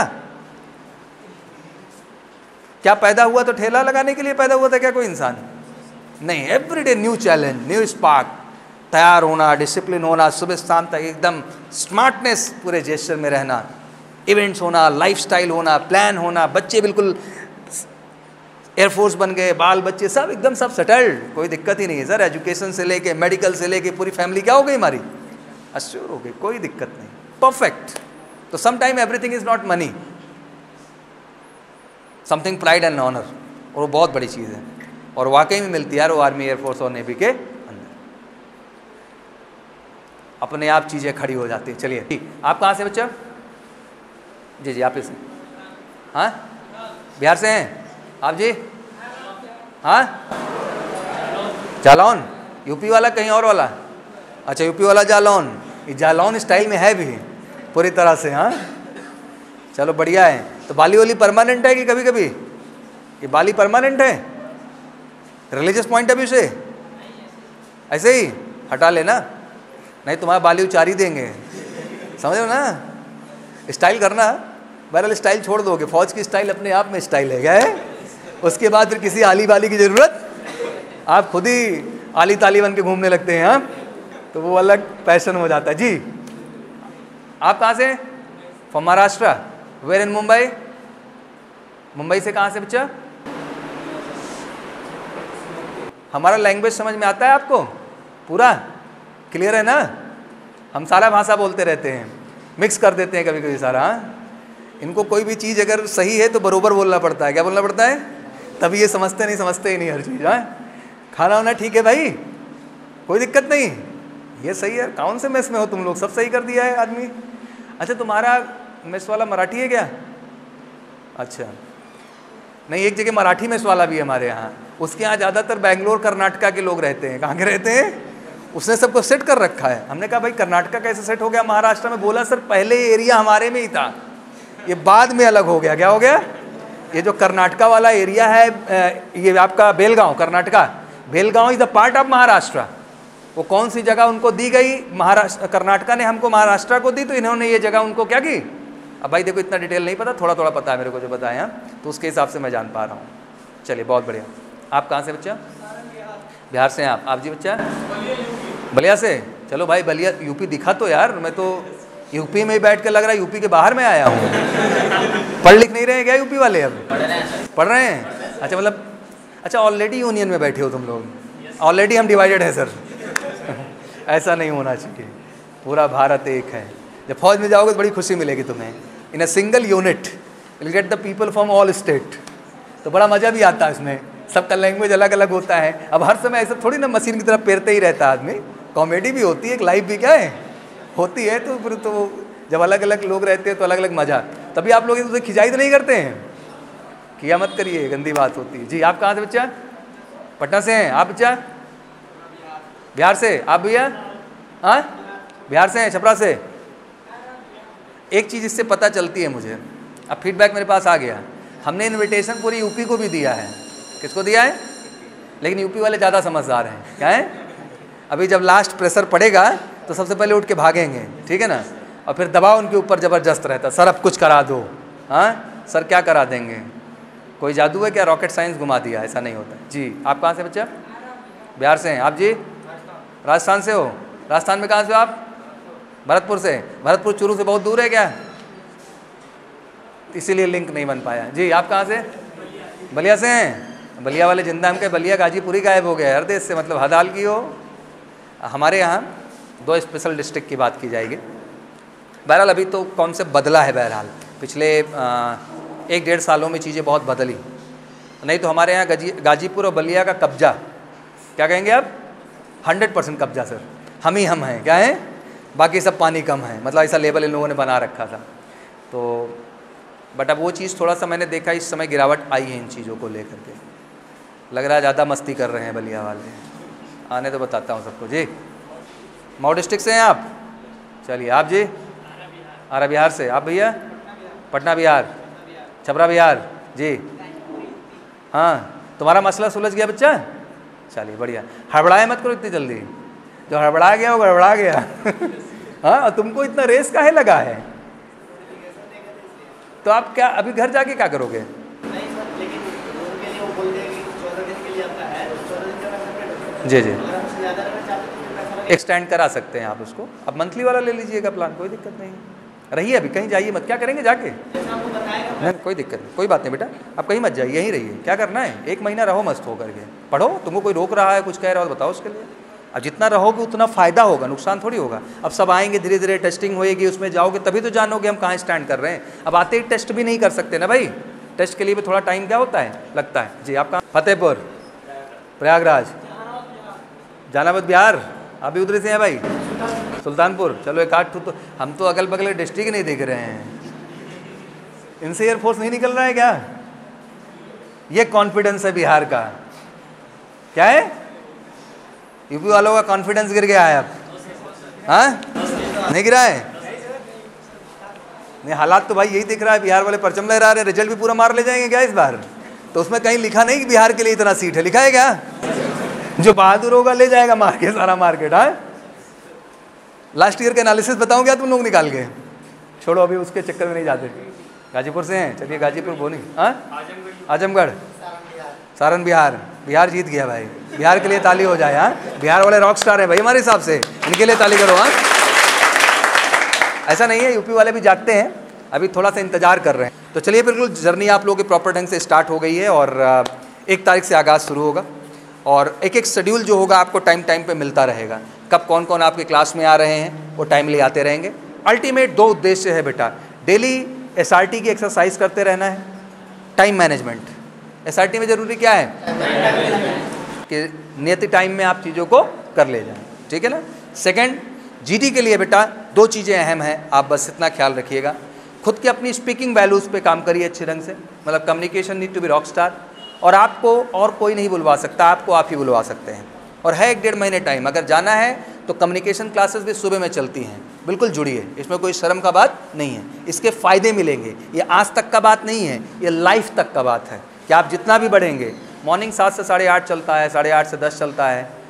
A: क्या पैदा हुआ तो ठेला लगाने के लिए पैदा हुआ था क्या कोई इंसान? नहीं। Everyday new challenge, new spark, तैयार होना, डिसिप्लिन होना, सुबह शाम तक एकदम स्मार्टनेस पूरे जेस्चर में रहना, इवेंट्स होना, लाइफस्टाइल होना, प्लान होना। बच्चे बिल्कुल एयरफोर्स बन गए, बाल बच्चे सब एकदम सब सेटल्ड, कोई दिक्कत ही नहीं है सर। एजुकेशन से लेके, मेडिकल से लेके पूरी फैमिली क्या हो गई हमारी? अश्योर हो गई, कोई दिक्कत नहीं, परफेक्ट। तो some time everything is not money, something pride and honour, और वो बहुत बड़ी चीज़ है और वाकई में मिलती है यार वो आर्मी, एयरफोर्स और नेवी के अंदर। अपने आप चीज़ें खड़ी हो जाती है। चलिए ठीक, आप कहाँ से बच्चा? जी जी, आप इसे। हाँ, बिहार से हैं आप जी? हाँ, जालौन। यूपी वाला कहीं और वाला? अच्छा, यूपी वाला जालौन। ये जालौन स्टाइल में है भी पूरी तरह से। हाँ, चलो बढ़िया है। तो बाली वाली परमानेंट है कि कभी कभी? ये बाली परमानेंट है? रिलीजियस पॉइंट ऑफ व्यू से ऐसे ही हटा लेना, नहीं तुम्हारा बाली उचारी देंगे, समझ लो ना। स्टाइल करना, बहरहाल स्टाइल छोड़ दोगे, फौज की स्टाइल अपने आप में स्टाइल है। क्या है? उसके बाद फिर किसी आली बाली की ज़रूरत, आप खुद ही आली ताली बन के घूमने लगते हैं। हाँ, तो वो अलग पैशन हो जाता है जी। आप कहाँ से? From Maharashtra. Where in Mumbai? Mumbai से कहाँ से बच्चा? हमारा लैंग्वेज समझ में आता है आपको? पूरा क्लियर है ना? हम सारा भाषा बोलते रहते हैं, मिक्स कर देते हैं कभी कभी सारा। हाँ, इनको कोई भी चीज़ अगर सही है तो बरोबर बोलना पड़ता है। क्या बोलना पड़ता है? तभी ये समझते ही नहीं हर चीज़। हाँ, खाना वाना ठीक है भाई, कोई दिक्कत नहीं, ये सही है। कौन से मेस में हो तुम लोग? सब सही कर दिया है आदमी। अच्छा, तुम्हारा मेस वाला मराठी है क्या? अच्छा, नहीं, एक जगह मराठी मेस वाला भी है हमारे यहाँ। उसके यहाँ ज़्यादातर बेंगलोर कर्नाटका के लोग रहते हैं। कहाँ के रहते हैं? उसने सबको सेट कर रखा है। हमने कहा भाई कर्नाटका कैसे सेट हो गया महाराष्ट्र में? बोला सर पहले एरिया हमारे में ही था, ये बाद में अलग हो गया। क्या हो गया? ये जो कर्नाटका वाला एरिया है, ये आपका Belgaum, Karnataka Belgaum is the part of Maharashtra. वो कौन सी जगह उनको दी गई, महाराष्ट्र, कर्नाटका ने हमको महाराष्ट्र को दी, तो इन्होंने ये जगह उनको क्या की। अब भाई देखो इतना डिटेल नहीं पता, थोड़ा थोड़ा पता है मेरे को जो बताया, तो उसके हिसाब से मैं जान पा रहा हूँ। चलिए बहुत बढ़िया। आप कहाँ से बच्चा? बिहार से हैं आप जी बच्चा? बलिया से। चलो भाई बलिया यूपी दिखा तो यार, मैं तो यूपी में ही बैठ के लग रहा है यूपी के बाहर में आया हूँ। पढ़ लिख नहीं रहे हैं क्या यूपी वाले? अब पढ़ रहे हैं। अच्छा मतलब अच्छा ऑलरेडी यूनियन में बैठे हो तुम लोग, ऑलरेडी हम डिवाइडेड है सर। ऐसा नहीं होना चाहिए, पूरा भारत एक है। जब फौज में जाओगे तो बड़ी खुशी मिलेगी तुम्हें, in a single unit will get the people from all state, तो बड़ा मज़ा भी आता है उसमें। सबका लैंग्वेज अलग अलग होता है। अब हर समय ऐसा थोड़ी ना मशीन की तरह पेरते ही रहता आदमी, कॉमेडी भी होती है, एक लाइफ भी क्या है होती है। तो फिर तो जब अलग अलग लोग रहते हैं तो अलग अलग मज़ा, तभी आप लोग एक दूसरे खिंचाई तो नहीं करते हैं, किया मत करिए, गंदी बात होती है। जी आप कहाँ से बच्चा? पटना से हैं आप बच्चा? बिहार से आप भैया? हाँ बिहार से हैं, छपरा से। एक चीज़ इससे पता चलती है मुझे, अब फीडबैक मेरे पास आ गया, हमने इनविटेशन पूरी यूपी को भी दिया है। किसको दिया है? लेकिन यूपी वाले ज़्यादा समझदार हैं। क्या है? अभी जब लास्ट प्रेशर पड़ेगा तो सबसे पहले उठ के भागेंगे, ठीक है ना, और फिर दबाव उनके ऊपर ज़बरदस्त रहता, सर अब कुछ करा दो। हाँ सर क्या करा देंगे, कोई जादू है क्या, रॉकेट साइंस घुमा दिया? ऐसा नहीं होता। जी आप कहाँ से बच्चा? बिहार से हैं आप जी? राजस्थान से हो? राजस्थान में कहाँ से हो आप? भरतपुर से। भरतपुर चूरू से बहुत दूर है क्या? इसीलिए लिंक नहीं बन पाया। जी आप कहाँ से? बलिया से हैं। बलिया वाले जिंदा हम के, बलिया गाजीपुर ही गायब हो गया हर देश से, मतलब हदाल की हो। हमारे यहाँ 2 स्पेशल डिस्ट्रिक्ट की बात की जाएगी। बहरहाल अभी तो कॉन्सेप्ट बदला है, बहरहाल पिछले 1-1.5 सालों में चीज़ें बहुत बदली। नहीं तो हमारे यहाँ गाजीपुर और बलिया का कब्जा, क्या कहेंगे आप, 100% कब्जा सर, हम ही हम हैं। क्या है? बाकी सब पानी कम है, मतलब ऐसा लेवल इन लोगों ने बना रखा था। तो बट अब वो चीज़ थोड़ा सा मैंने देखा, इस समय गिरावट आई है इन चीज़ों को लेकर के, लग रहा है ज़्यादा मस्ती कर रहे हैं बलिया वाले। आने तो बताता हूँ सबको। जी मऊ डिस्ट्रिक्ट से हैं आप? चलिए आप जी? आरा बिहार से। आप भैया? पटना बिहार, छपरा बिहार। जी हाँ तुम्हारा मसला सुलझ गया बच्चा? चलिए बढ़िया, हड़बड़ाए मत करो इतनी जल्दी, जो हड़बड़ा गया वो गड़बड़ा गया। हाँ तुमको इतना रेस काहे लगा है? तो आप क्या अभी घर जाके क्या करोगे? जी जी एक्सटेंड करा सकते हैं आप उसको, अब मंथली वाला ले लीजिएगा प्लान, कोई दिक्कत नहीं। रहिए अभी, कहीं जाइए मत। क्या करेंगे जाके? नहीं कोई दिक्कत नहीं, कोई बात नहीं बेटा, आप कहीं मत जाइए, यहीं रहिए। क्या करना है, 1 महीना रहो मस्त होकर के, पढ़ो। तुमको कोई रोक रहा है, कुछ कह रहा हो तो बताओ उसके लिए। अब जितना रहोगे उतना फ़ायदा होगा, नुकसान थोड़ी होगा। अब सब आएंगे, धीरे धीरे टेस्टिंग होएगी, उसमें जाओगे तभी तो जानोगे हम कहाँ स्टैंड कर रहे हैं। अब आते ही टेस्ट भी नहीं कर सकते ना भाई, टेस्ट के लिए भी थोड़ा टाइम क्या होता है, लगता है। जी आप कहाँ? फतेहपुर, प्रयागराज, जहानाबाद बिहार। आप भी उधर से हैं भाई? सुल्तानपुर। चलो एक आठ तो हम तो अगल बगल डिस्ट्रिक्ट नहीं देख रहे हैं। इनसे एयरफोर्स नहीं निकल रहा है क्या? ये कॉन्फिडेंस है बिहार का। क्या है? यूपी वालों का कॉन्फिडेंस गिर गया है अब। हाँ नहीं गिरा है? नहीं हालात तो भाई यही दिख रहा है, बिहार वाले परचम लहरा रहे, रिजल्ट भी पूरा मार ले जाएंगे क्या इस बार? तो उसमें कहीं लिखा नहीं कि बिहार के लिए इतना सीट है, लिखा है क्या? जो बहादुर होगा ले जाएगा मार के सारा मार्केट। हाँ लास्ट ईयर के एनालिसिस बताऊं क्या तुम लोग निकाल के? छोड़ो अभी उसके चक्कर में नहीं जाते। गाजीपुर से हैं? चलिए गाजीपुर बोनी। हाँ आजमगढ़, सारण बिहार। बिहार जीत गया भाई, बिहार के लिए ताली हो जाए। हाँ बिहार वाले रॉक स्टार हैं भाई हमारे हिसाब से, इनके लिए ताली करो। हाँ ऐसा नहीं है, यूपी वाले भी जागते हैं, अभी थोड़ा सा इंतजार कर रहे हैं। तो चलिए बिल्कुल जर्नी आप लोगों के प्रॉपर ढंग से स्टार्ट हो गई है और 1 तारीख से आगाज़ शुरू होगा और एक शेड्यूल जो होगा आपको टाइम पे मिलता रहेगा। कब कौन कौन आपके क्लास में आ रहे हैं वो टाइमली आते रहेंगे। अल्टीमेट 2 उद्देश्य है बेटा, डेली SRT की एक्सरसाइज करते रहना है, टाइम मैनेजमेंट। SRT में ज़रूरी क्या है कि नियत टाइम में आप चीज़ों को कर ले जाएं, ठीक है ना। सेकंड, GD के लिए बेटा 2 चीज़ें अहम हैं, आप बस इतना ख्याल रखिएगा। खुद की अपनी स्पीकिंग वैल्यूज़ पे काम करिए अच्छे ढंग से, मतलब communication need to be rock star. और आपको और कोई नहीं बुलवा सकता, आपको आप ही बुलवा सकते हैं। और है 1-1.5 महीने टाइम, अगर जाना है तो कम्युनिकेशन क्लासेस भी सुबह में चलती हैं, बिल्कुल जुड़िए, इसमें कोई शर्म का बात नहीं है, इसके फ़ायदे मिलेंगे। ये आज तक का बात नहीं है, ये लाइफ तक का बात है कि आप जितना भी बढ़ेंगे। मॉर्निंग 7 से 8:30 चलता है, 8:30 से 10 चलता है,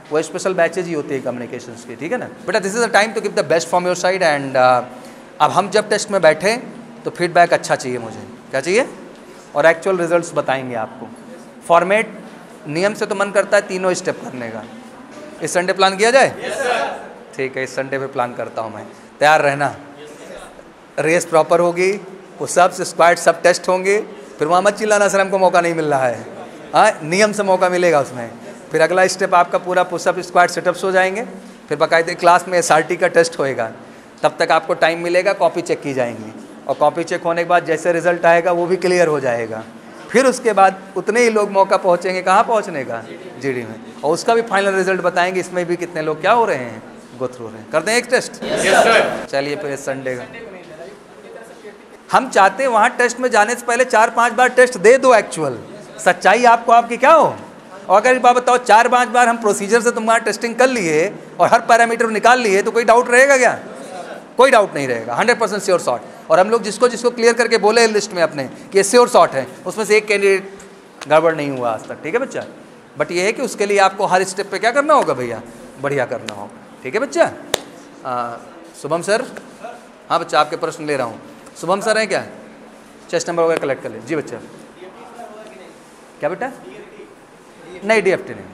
A: वो स्पेशल बैचेज ही होती है कम्युनिकेशंस की, ठीक है ना बेटा। This is the time to give the best from your side and अब हम जब टेस्ट में बैठे तो फीडबैक अच्छा चाहिए मुझे, क्या चाहिए, और एक्चुअल रिजल्ट्स बताएंगे आपको। फॉर्मेट नियम से तो मन करता है तीनों स्टेप करने का। इस संडे प्लान किया जाए? ठीक है, इस संडे पे प्लान करता हूँ मैं, तैयार रहना। रेस प्रॉपर होगी, पुशअप्स स्क्वाट सब टेस्ट होंगे, फिर वहाँ मत चिल्लाना सर हमको मौका नहीं मिल रहा है। हाँ, नियम से मौका मिलेगा उसमें। फिर अगला स्टेप आपका पूरा पुशअप स्क्वाट सेटअप्स हो जाएंगे, फिर बाकायदे क्लास में SRT का टेस्ट होएगा। तब तक आपको टाइम मिलेगा, कॉपी चेक की जाएंगी, और कॉपी चेक होने के बाद जैसे रिजल्ट आएगा वो भी क्लियर हो जाएगा। फिर उसके बाद उतने ही लोग मौका पहुँचेंगे, कहाँ पहुँचने का, GD में, और उसका भी फाइनल रिजल्ट बताएंगे। इसमें भी कितने लोग क्या हो रहे हैं, गो थ्रू रहे हैं। कर दें एक टेस्ट? चलिए फिर इस संडे का हम चाहते हैं वहाँ टेस्ट में जाने से पहले 4-5 बार टेस्ट दे दो। एक्चुअल सच्चाई आपको आपकी क्या हो, और अगर बात बताओ 4-5 बार हम प्रोसीजर से तुम्हारा टेस्टिंग कर लिए और हर पैरामीटर निकाल लिए तो कोई डाउट रहेगा क्या? कोई डाउट नहीं रहेगा, 100% श्योर शॉट। और हम लोग जिसको जिसको क्लियर करके बोले लिस्ट में अपने कि ये श्योर शॉट है, उसमें से एक कैंडिडेट गड़बड़ नहीं हुआ आज तक, ठीक है बच्चा। बट ये है कि उसके लिए आपको हर स्टेप पे क्या करना होगा भैया, बढ़िया करना होगा, ठीक है बच्चा। शुभम सर, हाँ बच्चा आपके प्रश्न ले रहा हूँ। शुभम सर हैं क्या? चेस्ट नंबर वगैरह कलेक्ट कर ले जी बच्चा। क्या बेटा? नहीं, DFT नहीं।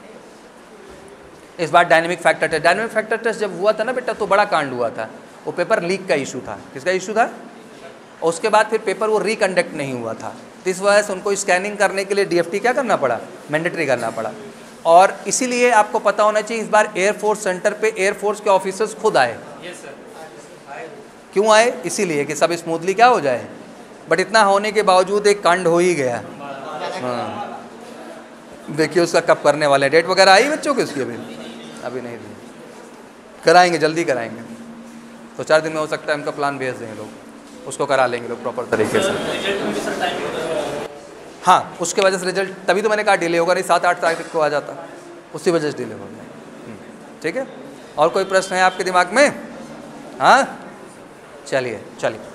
A: इस बार dynamic factor test, dynamic factor test जब हुआ था ना बेटा तो बड़ा कांड हुआ था। वो पेपर लीक का इशू था। किसका इशू था? और उसके बाद फिर पेपर वो रिकंडक्ट नहीं हुआ था, तो इस वजह से उनको स्कैनिंग करने के लिए DFT क्या करना पड़ा, मैंडेटरी करना पड़ा। और इसीलिए आपको पता होना चाहिए इस बार एयरफोर्स सेंटर पे एयरफोर्स के ऑफिसर्स खुद आए। क्यों आए? इसीलिए कि सब स्मूथली क्या हो जाए। बट इतना होने के बावजूद एक कांड हो ही गया। हाँ, देखिए उसका कब करने वाले हैं। डेट वगैरह आई बच्चों की उसकी? अभी नहीं दी, कराएंगे, जल्दी कराएंगे। तो 4 दिन में हो सकता है उनका प्लान भेज दें लोग, उसको करा लेंगे लोग प्रॉपर तरीके से। हाँ, उसके वजह से रिजल्ट, तभी तो मैंने कहा डिले होगा, नहीं 7-8 तारीख को आ जाता, उसी वजह से डिले हो गया। ठीक है, और कोई प्रश्न है आपके दिमाग में? हाँ चलिए चलिए।